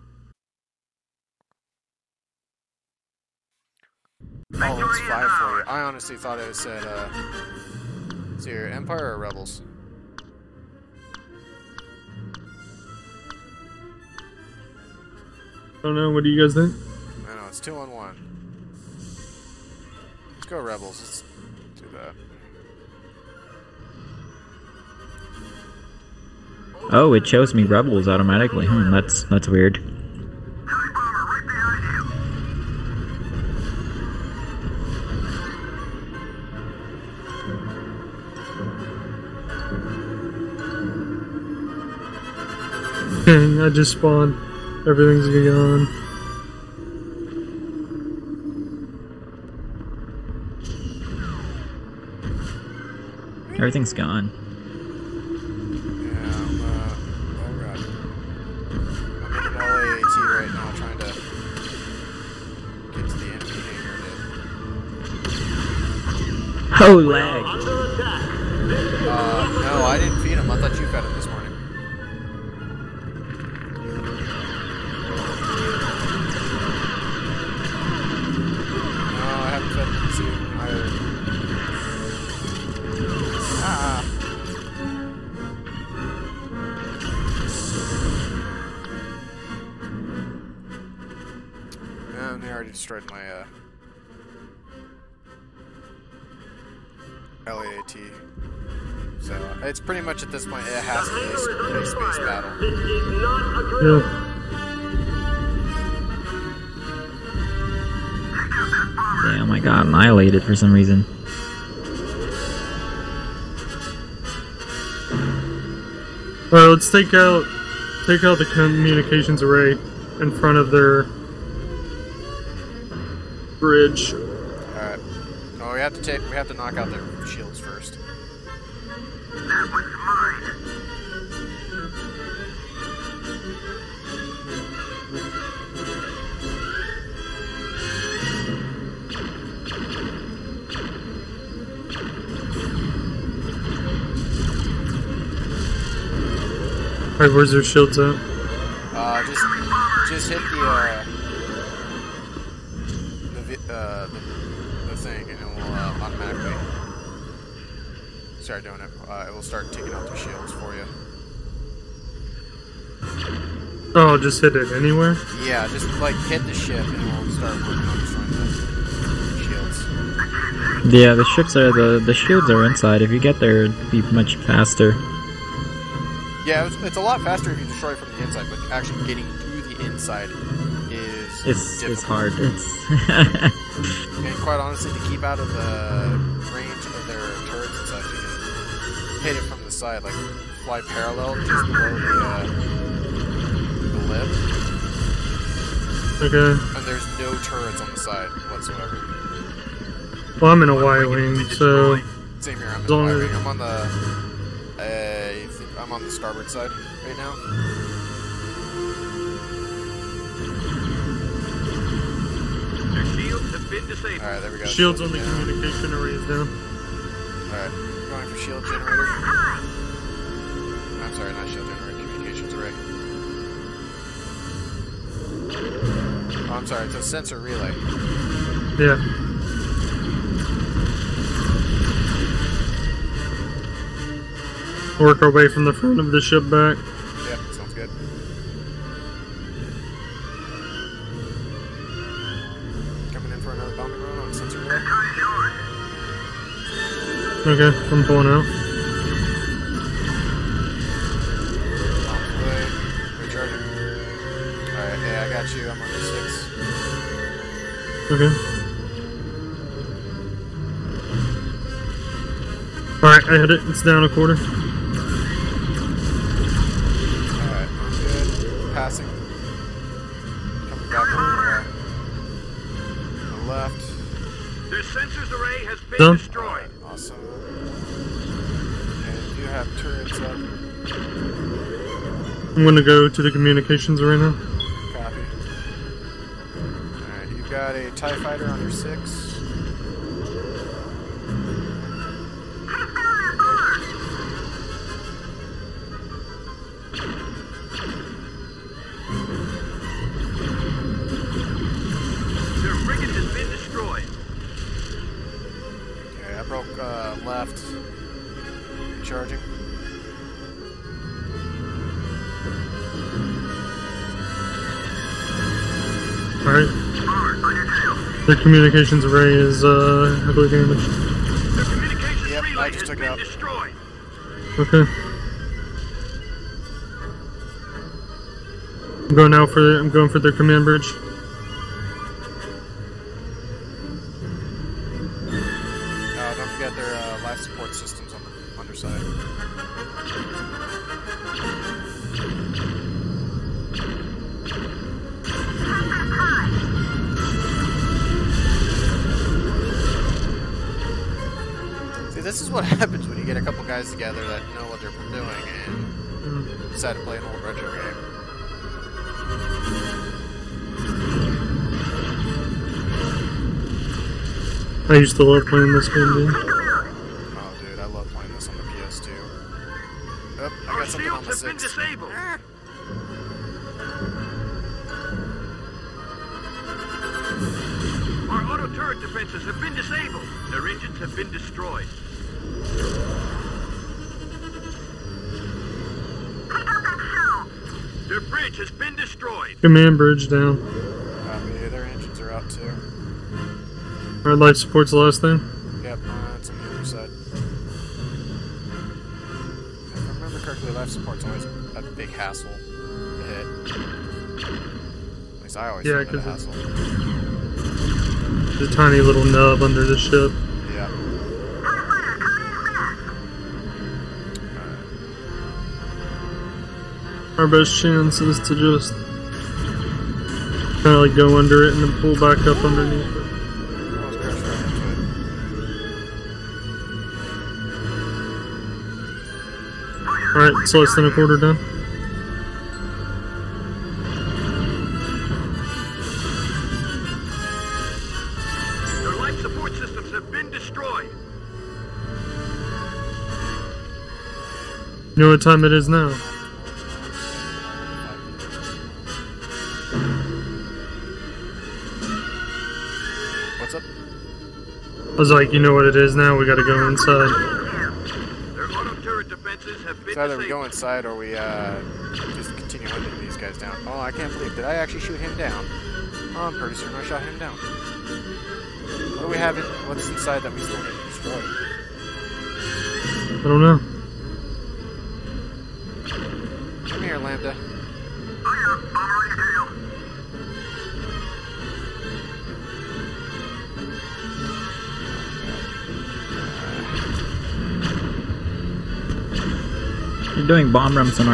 Oh, it's 5 for you. I honestly thought it said, it's either Empire or Rebels. I don't know. What do you guys think? I know, it's 2-on-1. Let's go Rebels. Let's do that. Oh, it shows me rebels automatically. That's weird. Heavy bomber right behind you. Dang, I just spawned. Everything's gone. Everything's gone. Yeah, oh god. I'm in an LAAT right now trying to get to the enemy Oh, lag. No, I didn't feed him. I thought you fed him this morning. No, I haven't fed him this evening either. Ah. And they already destroyed my LAAT. So it's pretty much at this point it has to be a space battle. Yeah. Damn, I got annihilated for some reason. Alright, let's take out the communications array in front of their bridge. Alright. No, we have to knock out their shields first. That one's mine. Alright, where's their shields at? Just hit the thing, and it will automatically start doing it. It will start taking out their shields for you. Oh, just hit it anywhere? Yeah, just like hit the ship, and it will start working on destroying the shields. Yeah, the ships are the shields are inside. If you get there, it'd be much faster. Yeah, it's a lot faster if you destroy from the inside, but actually getting to the inside is It's hard. It's and quite honestly, to keep out of the range of their turrets and such, you can hit it from the side, like fly parallel just below the lip. Okay. And there's no turrets on the side whatsoever. Well, I'm in a Y-wing, so... Same here, I'm in As the long as- Y-wing. I'm on the starboard side right now. Their shields have been disabled. Alright, there we go. Shields on the down. communication arrays down. Alright, going for shield generator. I'm sorry, not shield generator, communications array. Oh, I'm sorry, it's a sensor relay. Yeah. Work our way from the front of the ship back. Yep, sounds good. Coming in for another bombing run on sensor relay. Okay, I'm pulling out. Bombs away. Recharging. Alright, hey, I got you. I'm on the 6. Okay. Alright, I hit it. It's down a quarter. Alright, I'm good. Passing. Coming back on the left. Their sensors array has been Done. destroyed. Awesome. And you have turrets up. I'm gonna go to the communications array now. Copy. Alright, you've got a TIE fighter on your 6. Their frigate has been destroyed. Okay, I broke left. Recharging. Alright. The communications array is heavily damaged. Their communications Yep, I relay just has took it been out. destroyed. Okay. I'm going for their command bridge. Don't forget their life support systems on the underside. See, this is what happens when you get a couple guys together that know what they're doing and decide to play an old retro game. I used to love playing this game, dude. have been disabled. Our auto turret defenses have been disabled. Their engines have been destroyed. Their bridge has been destroyed. Command bridge down. Copy. Their engines are out too. Alright, life support's the last thing. Yep, it's on the other side. If I remember correctly, life support's always a big hassle to hit. At least I always Yeah, find it a 'cause hassle. The tiny little nub under the ship. Yeah. Our best chance is to just kind of like go under it and then pull back up underneath it. Almost crashed right into it. Alright, it's less than a quarter done. Their life support systems have been destroyed. You know what time it is now? What's up? I was like, you know what it is now? We gotta go inside. Their auto turret defenses have been It's either we disabled. go inside or we just continue hunting these guys down. Oh, I can't believe, did I actually shoot him down? Oh, I'm pretty certain I shot him down. What do we have what's inside that we still need to destroy? I don't know. Come here, Lambda. You're doing bomb runs on our.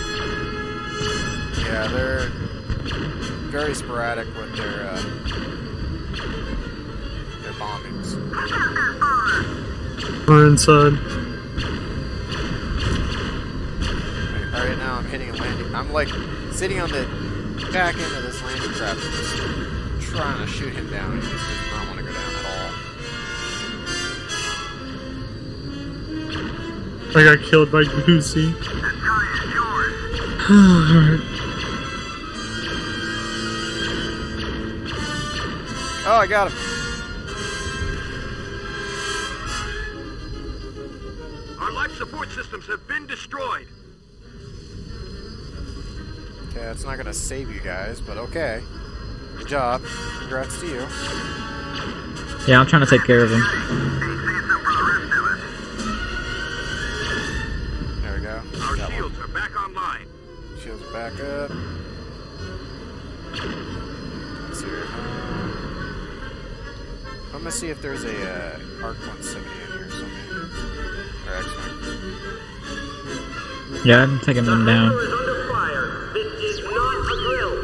Yeah, they're very sporadic with their bombings. We're inside. Alright, now I'm hitting a landing. I'm like sitting on the back end of this landing craft and just trying to shoot him down. He just does not want to go down at all. I got killed by Goosey. Alright. Oh, I got him. Our life support systems have been destroyed. Okay, that's not gonna save you guys, but okay. Good job. Congrats to you. Yeah, I'm trying to take care of him. There we go. Our Got one. shields are back online. Shields are back up. Let's see here. I'm gonna see if there's a Arc 170 in here somewhere. Or X-Wing. Yeah, I'm taking them down. is under fire. This is not a drill.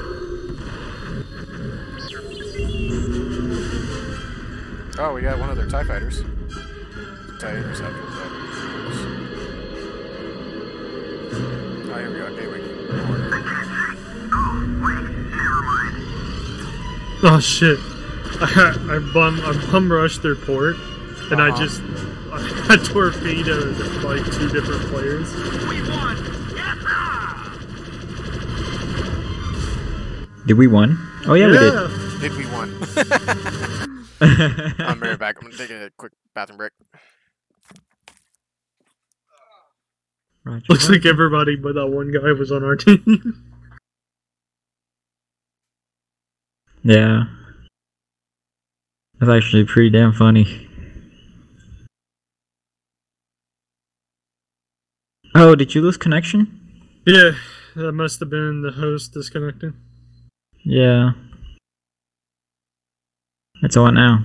Oh, we got one of their TIE fighters. TIE interceptor. Oh, here we go. A-Wing. Oh shit. I bum rushed their port and I torpedoed like 2 different players. We won. Yes, sir. Did we win? Oh yeah, we did. Did we won? I'm right back. I'm taking a quick bathroom break. Roger. Looks like everybody but that one guy was on our team. Yeah. That's actually pretty damn funny. Oh, did you lose connection? Yeah, that must have been the host disconnecting. Yeah. It's on now.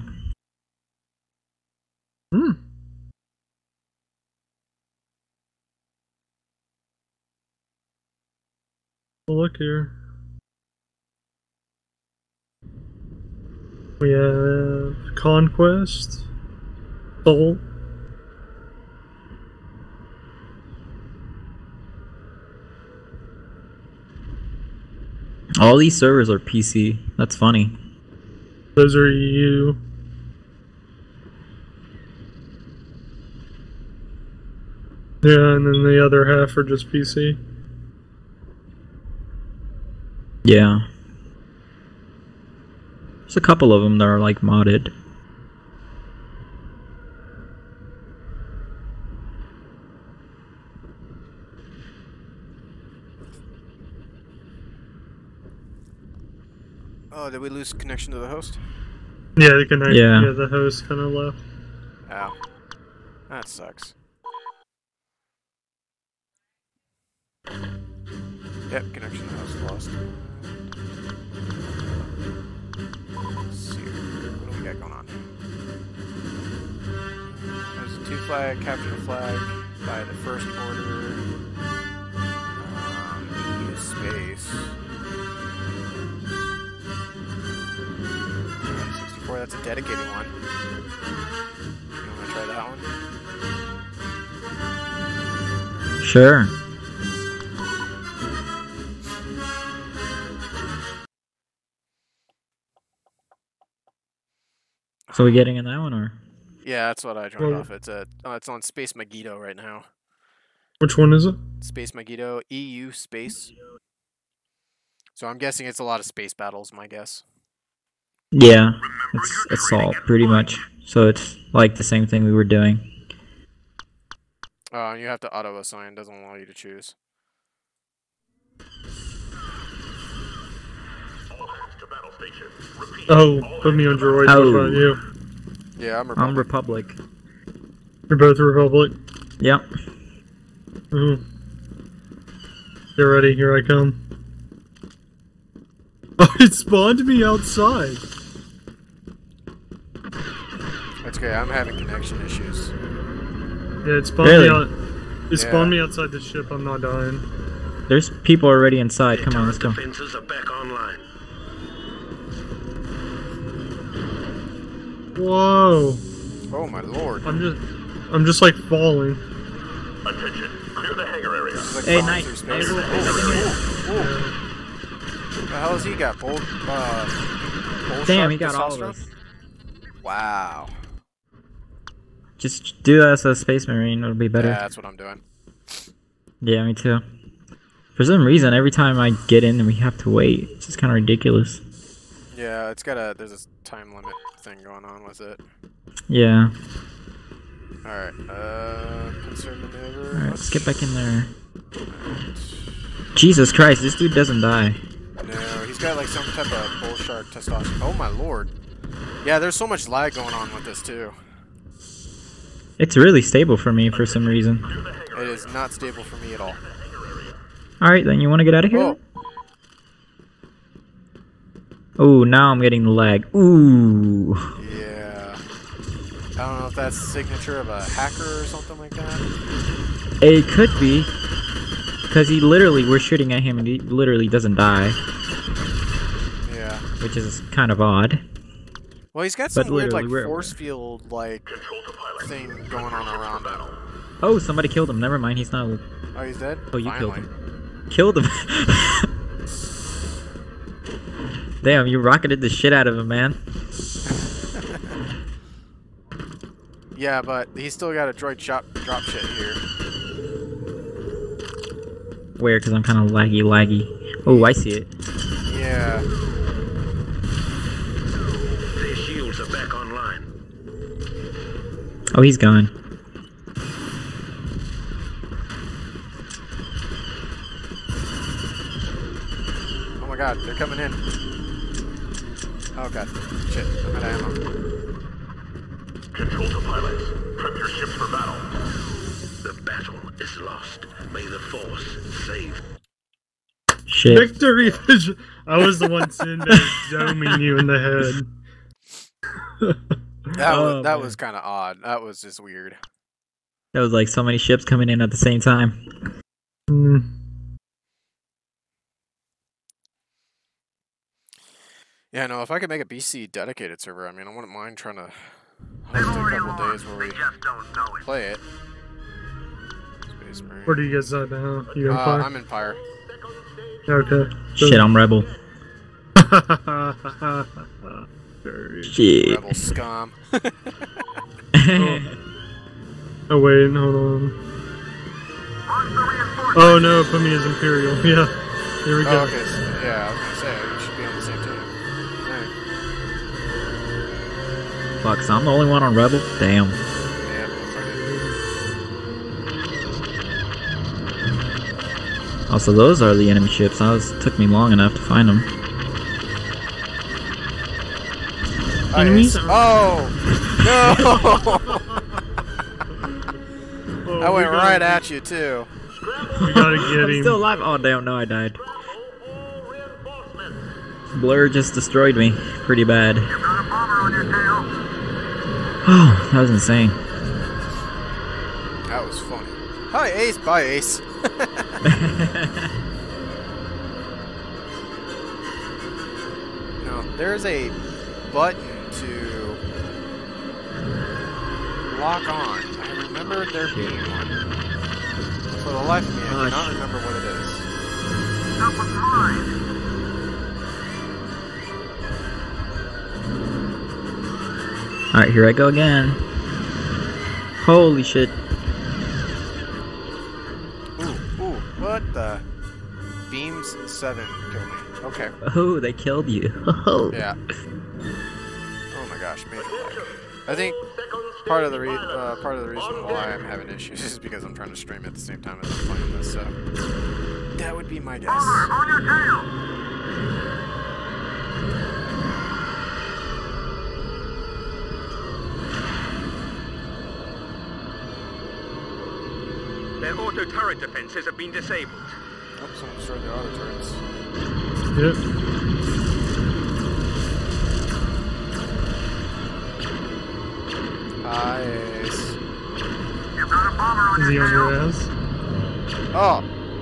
Look here. We have Conquest, Soul. All these servers are PC. That's funny. Those are you. Yeah, and then the other half are just PC. Yeah. There's a couple of them that are like modded. Oh, did we lose connection to the host? Yeah, the connect. Yeah. Yeah, the host kind of left. Ow. That sucks. Yep, connection to the host lost. Let's see here. What do we got going on? There's a 2 flag, capture the flag by the first order. EU space. 64, that's a dedicated one. You wanna try that one? Sure. So we getting in that one or? Yeah, that's what I joined Well- off. It's on Space Megiddo right now. Which one is it? Space Megiddo, EU space. So I'm guessing it's a lot of space battles, my guess. Yeah, it's all pretty much. So it's like the same thing we were doing. Oh, and you have to auto assign, doesn't allow you to choose. Oh, put me on droid. What Oh. about you? Yeah, I'm I'm Republic. Republic. You're both Republic. Yep. Get ready, here I come. Oh, it spawned me outside. That's okay, I'm having connection issues. Yeah, it spawned Really? me out. It spawned Yeah. me outside the ship. I'm not dying. There's people already inside. Come on, let's go. Defenses are back online. Whoa! Oh my lord. I'm just like falling. Attention, clear the hangar area. It's like Hey, falling night. through space. Hey, What the hell has he got? Bold Damn, shark he got all of testosterone? us. Wow. Just do that as a space marine. It'll be better. Yeah, that's what I'm doing. Yeah, me too. For some reason, every time I get in, we have to wait. It's just kind of ridiculous. Yeah, there's a time limit thing going on with it. Yeah. Alright, pincer maneuver. Alright, let's get back in there. Jesus Christ, this dude doesn't die. No, he's got like some type of bull shark testosterone. Oh my lord. Yeah, there's so much lag going on with this too. It's really stable for me for some reason. It is not stable for me at all. Alright, then you want to get out of here? Whoa. Oh, now I'm getting the lag. Ooh. Yeah. I don't know if that's the signature of a hacker or something like that. It could be. Because we're shooting at him and he literally doesn't die. Yeah. Which is kind of odd. Well, he's got But some weird like literally, we're- force field like thing going on around him. Oh, somebody killed him. Never mind, he's not. Oh, he's dead? Oh, you killed Finally. him. Killed him. Damn, you rocketed the shit out of him, man. Yeah, but he's still got a droid drop shit here. Where? Because I'm kind of laggy. Oh, I see it. Yeah. Their shields are back online. Oh, he's gone. Oh my god, they're coming in. Oh god. Shit, I'm out of ammo. Control to pilots. Prep your ships for battle. The battle is lost. May the Force save. Shit. Victory vision. I was the one sitting there doming you in the head. That man. was kind of odd. That was just weird. That was like so many ships coming in at the same time. Yeah, no, if I could make a BC dedicated server, I mean, I wouldn't mind trying to host a couple of days where we play it. Space Marine. Where do you guys at now? You in fire? I'm in Pyre. Okay. Shit, I'm rebel. Shit. Rebel scum. Oh wait, hold on. Oh no, put me as Imperial. Yeah. Here we go. Oh, okay, so, yeah, I was gonna Fuck, so I'm the only one on Rebel? Damn. Yeah, looks like it. Also, those are the enemy ships. Took me long enough to find them. Enemies? Oh! No! Oh, I went we right gotta- at you, too. We gotta get I'm him. still alive. Oh, damn, no, I died. Blur just destroyed me. Pretty bad. You've got a bomber on your tail. Oh, that was insane. That was funny. Hi, Ace. Bye, Ace. No, there's a button to lock on. I remember there being one. For the life of me, I cannot remember what it is. That was mine. Alright, here I go again. Holy shit. Ooh, what the? Beams 7 killed me. Okay. Oh, they killed you. Yeah. Oh my gosh, major lag. I think part of the reason why I'm having issues is because I'm trying to stream at the same time as I'm playing this. So that would be my guess. Bomber on your tail. Their auto turret defenses have been disabled. Oh, someone destroyed the auto turrets. Yep. Nice. You've got a bomber on Is he your on tail. your ass? Oh.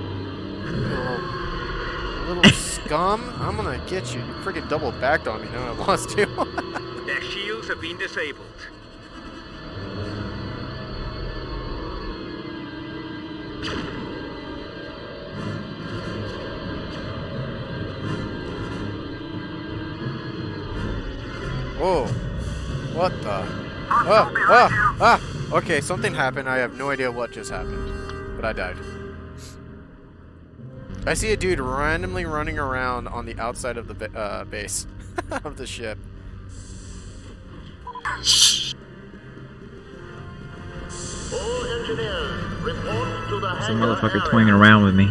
Little scum. I'm gonna get you. You freaking double backed on me. No one wants to. Their shields have been disabled. Whoa. What the? Okay, something happened. I have no idea what just happened. But I died. I see a dude randomly running around on the outside of the base of the ship. Some motherfucker twinging around with me.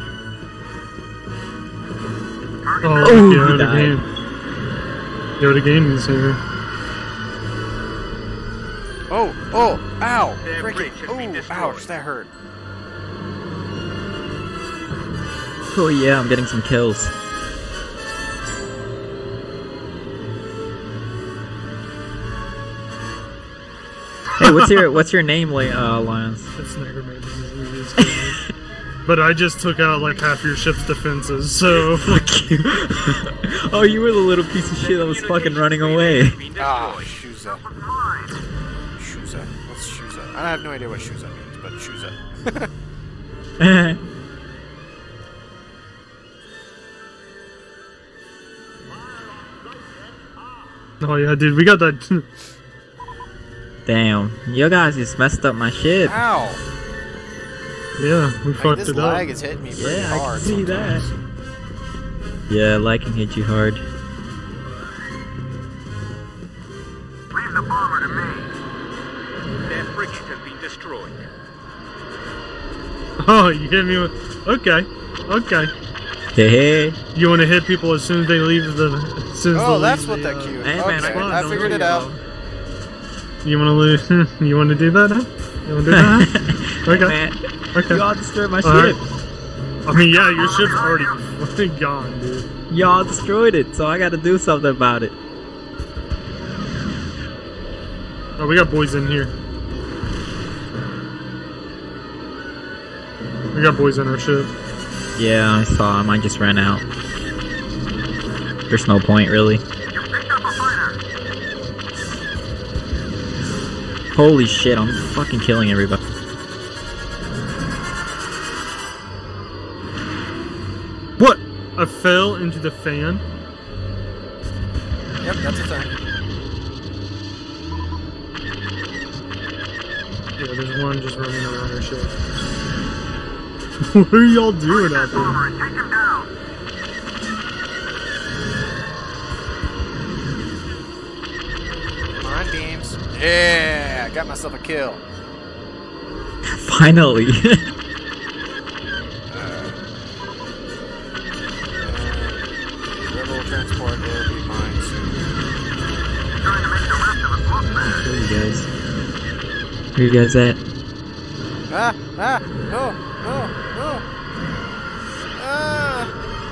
Oh, he yeah, the died. game. Yo, the game is here. Oh, ow! Their bridge has been Freaking, destroyed. ouch, that hurt. Oh yeah, I'm getting some kills. Hey, what's your name, Lions? It's never made this as easy as it. But I just took out like half your ship's defenses, so Fuck you. Oh, you were the little piece of shit that was fucking running away. Ah, Shuza. Shuza. What's Shuza? I have no idea what Shuza means, but Shuza. oh yeah, dude, we got that. Damn, you guys just messed up my ship. Ow! Yeah, we Like, fucked this it up. lag is hitting me pretty Yeah, I hard can see that. sometimes. Yeah, lag can hit you hard. Leave the bomber to me. Their frigate has been destroyed. Oh, you hit me with. Okay, okay. Hey, hey. You want to hit people as soon as they leave the. As soon as Oh, they that's leave what the, that cue is. Hey, Okay, man, I figured it out. You want to lose? You want to do that? Huh? You want to do that? Okay. Man, Okay. y'all destroyed my Alright. ship. I mean, yeah, your ship's already fucking gone, dude. Y'all destroyed it, so I gotta do something about it. Oh, we got boys in here. We got boys in our ship. Yeah, I saw him. I just ran out. There's no point, really. You picked up a fighter. Holy shit, I'm fucking killing everybody. What? I fell into the fan? Yep, that's a thing. Yeah, there's one just running around our ship. What are y'all doing out there? Bomber and take him down. Come on, beams. Yeah, I got myself a kill. Finally. Rebel transport will be mine soon. Where you guys? Where you guys at? Ah! Ah! No! No! No! Ah!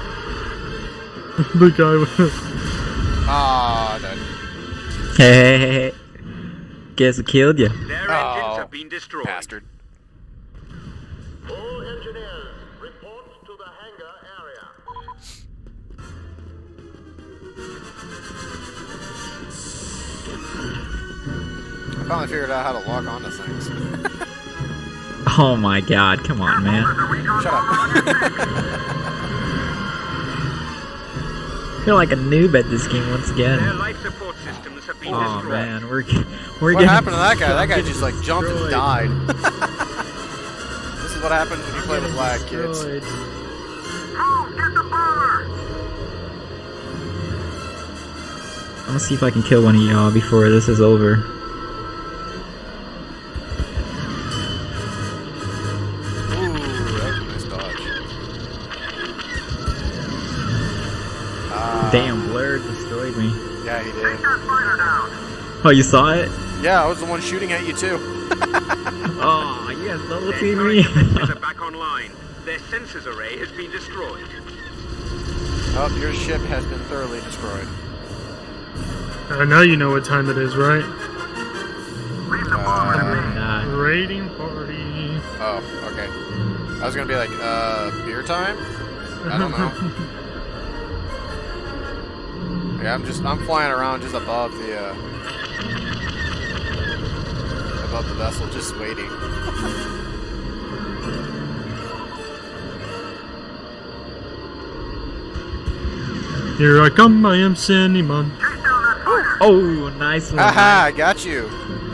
The guy with Ah, done. Hey. Guess who killed you? Their Oh, engines have been destroyed. Bastard. All engineers, report to the hangar area. I finally figured out how to lock onto things. Oh my god, come on, man. Shut up. I feel like a noob at this game once Their again. life support systems have been Oh destroyed. man, we're What getting happened to that guy? That guy just like jumped and died. This is what happens when you play with lag, kids. Get the bomber! I'm gonna see if I can kill one of y'all before this is over. Ooh, that was a nice dodge. Damn, Blur destroyed me. Yeah, he did. That fighter down. Oh, you saw it? Yeah, I was the one shooting at you too. Oh, you guys double Their teamed turret me. defenses are back online. Their sensors array has been destroyed. Oh, your ship has been thoroughly destroyed. now you know what time it is, right? Leave the bomber to me. Nah. Raiding party. Oh, okay. I was gonna be like, beer time? I don't know. Yeah, I'm flying around just above the vessel, just waiting. Here I come, I am Cinnamon. Chase down that fighter. Oh, nice one. Haha, I got you.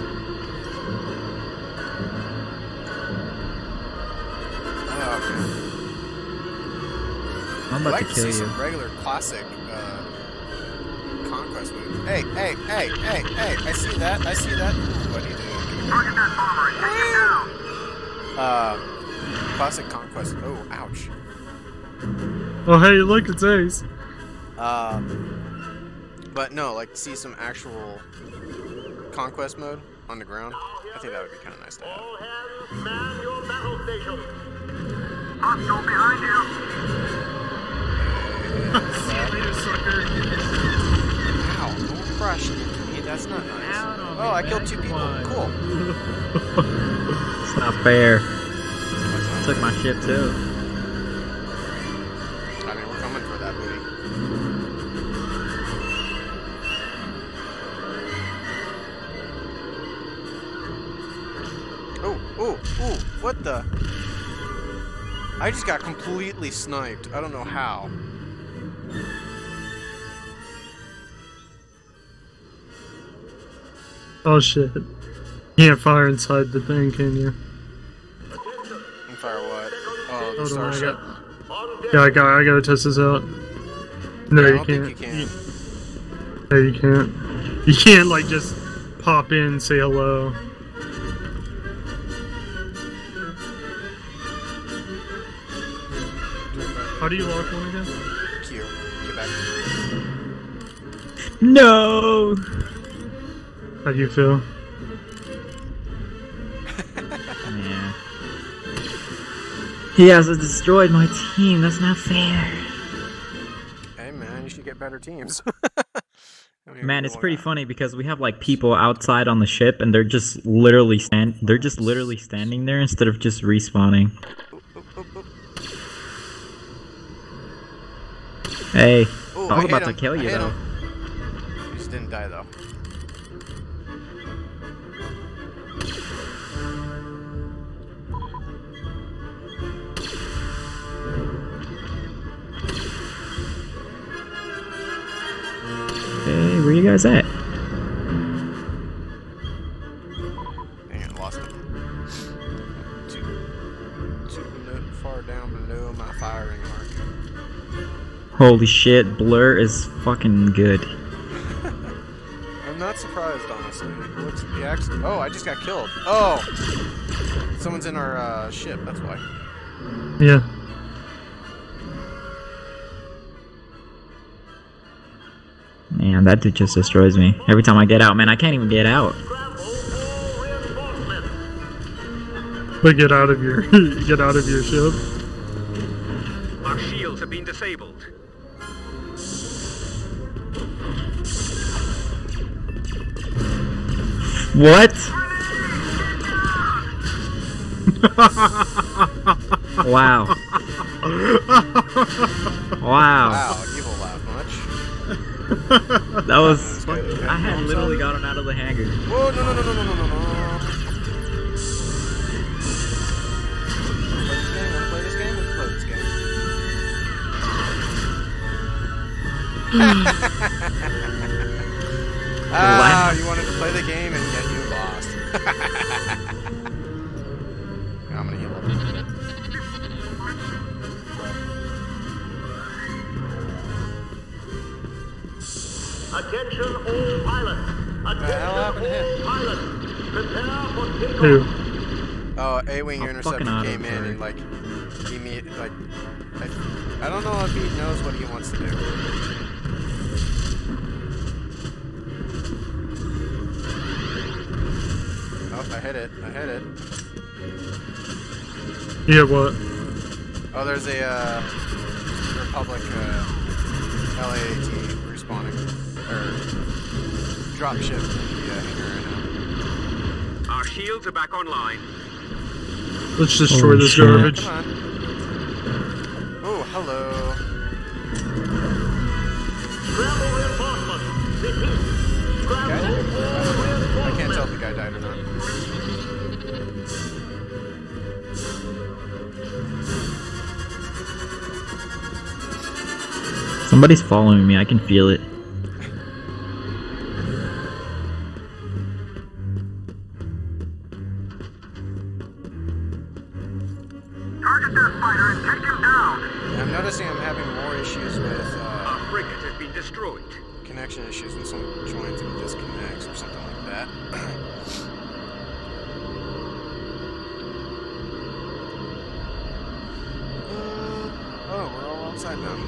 Oh, man. I'm I'd about like to to kill see you. some regular classic conquest move. Hey, hey, hey, hey, hey! I see that. I see that. Ooh, what are you doing? Target that bomber and take it down. Classic conquest. Oh, ouch. Oh hey, look, it's Ace. But no, like see some actual conquest mode on the ground. I think that would be kind of nice to have. All hands, man your battle stations. Hostile behind you. Ow! Don't crush me. That's not nice. Oh, I killed 2 people. Cool. It's not fair. That's not Took my ship too. I mean, we're coming for that booty. Oh, oh, oh, what the? I just got completely sniped. I don't know how. Oh shit. You can't fire inside the thing, can you? And fire what? Oh, the Hold on, starship. Yeah, I gotta test this out. No, I you don't can't. think you can. No, you can't. You can't like just pop in, say hello. How do you lock one again? Q. Get back. No. How do you feel? Yeah. He has destroyed my team. That's not fair. Hey man, you should get better teams. I mean, Man, we it's won pretty that. funny because we have like people outside on the ship and they're just literally standing there instead of just respawning. Oop, oop, oop, oop. Hey, Ooh, I was hit about to him. kill I you hit though. him. He just didn't die though. Hey, where you guys at? Dang it, lost him. Too far down below my firing mark. Holy shit, Blur is fucking good. I'm not not surprised, honestly. What's the accident? Oh, I just got killed. Oh! Someone's in our ship, that's why. Yeah. Man, that dude just destroys me. Every time I get out, man, I can't even get out. But get out of your ship. Our shields have been disabled. What? Wow. Wow. Wow, you will laugh much. That was... I had literally gotten out of the hangar. Whoa, no. Play this game? Let's play this game. Ah, you wanted to play the game and yet you lost. I'm gonna heal up a little bit. Attention all pilots. Attention all pilots. Prepare for takeoff. Who? Oh, A-Wing I'm Interceptor fucking came in and like, I don't know if he knows what he wants to do. Oh, I hit it. Yeah, what? Oh, there's a Republic LAAT respawning, or drop ship in the hangar right now. Our shields are back online. Let's destroy Holy this shit. garbage. Come on. Oh, hello. Scramble reinforcements. Repeat. Guy Scramble died? I can't tell if reinforcements. the guy died or not. Somebody's following me, I can feel it. Target that fighter and take him down. Yeah, I'm noticing I'm having more issues with Our frigate has been destroyed. connection issues when someone joins and disconnects or something like that. Oh, we're all outside now.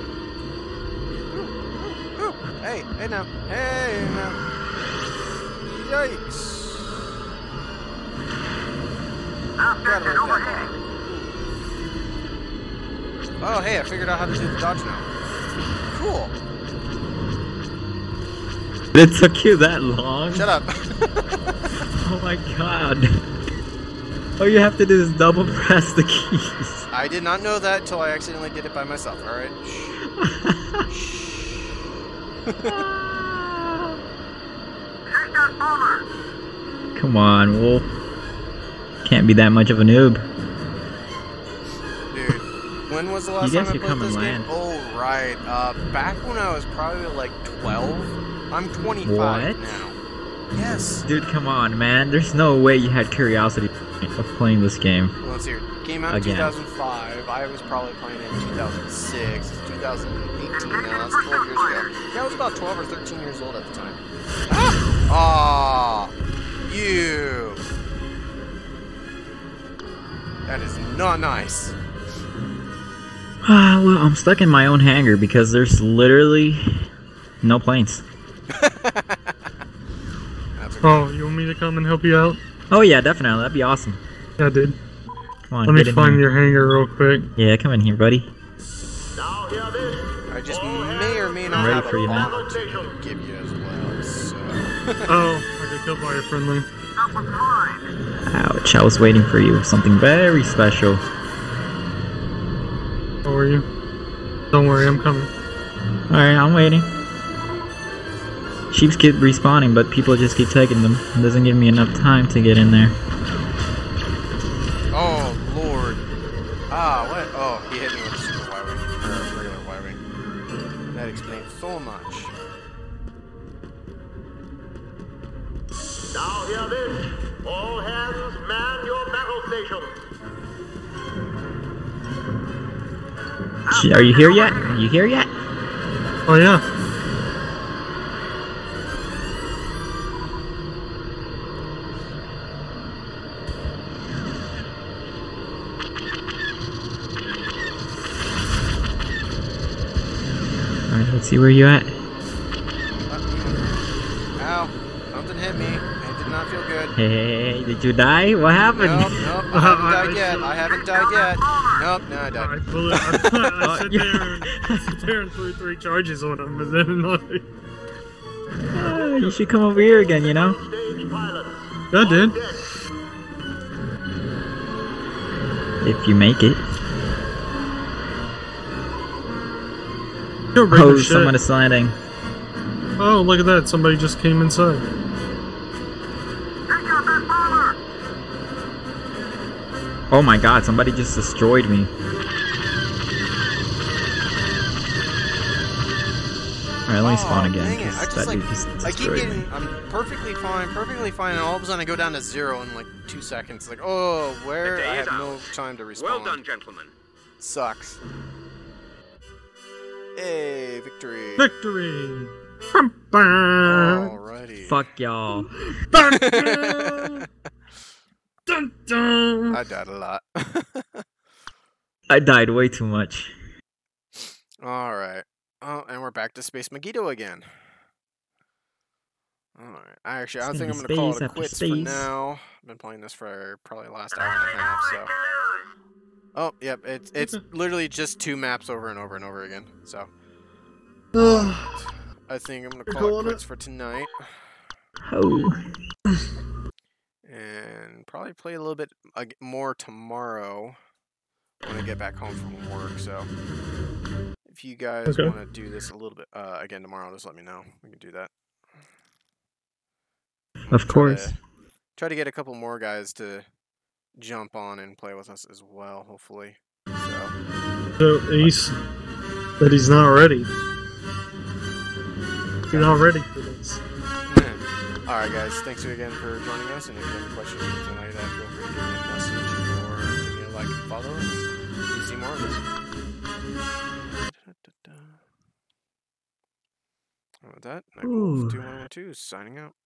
Ooh. Hey now. Yikes. Aft Gotta engine let that overheating. go. Oh, hey, I figured out how to do the dodge now. Cool. It took you that long? Shut up. Oh my god. All you have to do is double press the keys. I did not know that until I accidentally did it by myself, alright? Take that bomber. Come on, Wolf. Can't be that much of a noob. Dude, when was the last You time guess I you played come this and game? land. Oh, right. Back when I was probably like 12. I'm 25 What? now. Yes. Dude, come on, man. There's no way you had curiosity of playing this game. Well, let's hear it. Came out in Again. 2005. I was probably playing it in 2006. It's 2018 now. That's 12 years ago. Yeah, I was about 12 or 13 years old at the time. Ah! You! That is not nice. Well, I'm stuck in my own hangar because there's literally no planes. That's okay. Oh, you want me to come and help you out? Oh yeah, definitely. That'd be awesome. Yeah, dude. Come on, Let me get in find here. your hangar real quick. Yeah, come in here, buddy. Now hear this. I just may or may not I'm ready have for a you, man. bomber to give you as well, so... Oh, I got killed by a friendly. That was mine. Ouch, I was waiting for you. Something very special. How are you? Don't worry, I'm coming. Alright, I'm waiting. Sheeps keep respawning, but people just keep taking them. It doesn't give me enough time to get in there. Oh, Lord. Ah, what? Oh, he hit me with a super Y-Wing. Or a regular Y-Wing. That explains so much. Now hear this. All hands man your battle stations. Are you here yet? Are you here yet? Oh yeah. let's see where you at. Ow. Something hit me. It did not feel good. Hey, did you die? What happened? Nope. I haven't died yet. I haven't died yet. Nope, no, I I died. sit there and threw 3 charges on him, and then like... You should come over here again, you know? I did. If you make it. Yo, bring Oh, the shit. someone is landing. Oh, look at that. Somebody just came inside. Take out that bomber! Oh my god, somebody just destroyed me. Alright, let me spawn again, dang it. because I that just, dude just I keep destroyed me. getting, I'm perfectly fine, and all of a sudden I go down to 0 in like 2 seconds. Like, oh, where? The day I is have no out. time to respawn. Well done, gentlemen. Sucks. Hey, victory. Victory! Alrighty. Fuck y'all. Dun, dun. I died a lot. I died way too much. Alright. Oh, and we're back to Space Megiddo again. Alright. Actually, I It's think I'm gonna going to be call space it after quits for space. now. I've been playing this for probably the last hour and a half, so... Oh, yep, it's literally just 2 maps over and over and over again, so... I think I'm going to call it quits for tonight. Oh. And probably play a little bit more tomorrow when I get back home from work, so... If you guys Okay. want to do this a little bit again tomorrow, just let me know. We can do that. Of course. Try to get a couple more guys to jump on and play with us as well, hopefully. So, So Ace said he's not ready. He's not ready for this. alright guys, thanks again for joining us, and if you have any questions or anything like that, feel free to give me a message or give me a like and follow, and you see more of this. With that, Nightwolf 2112 signing out.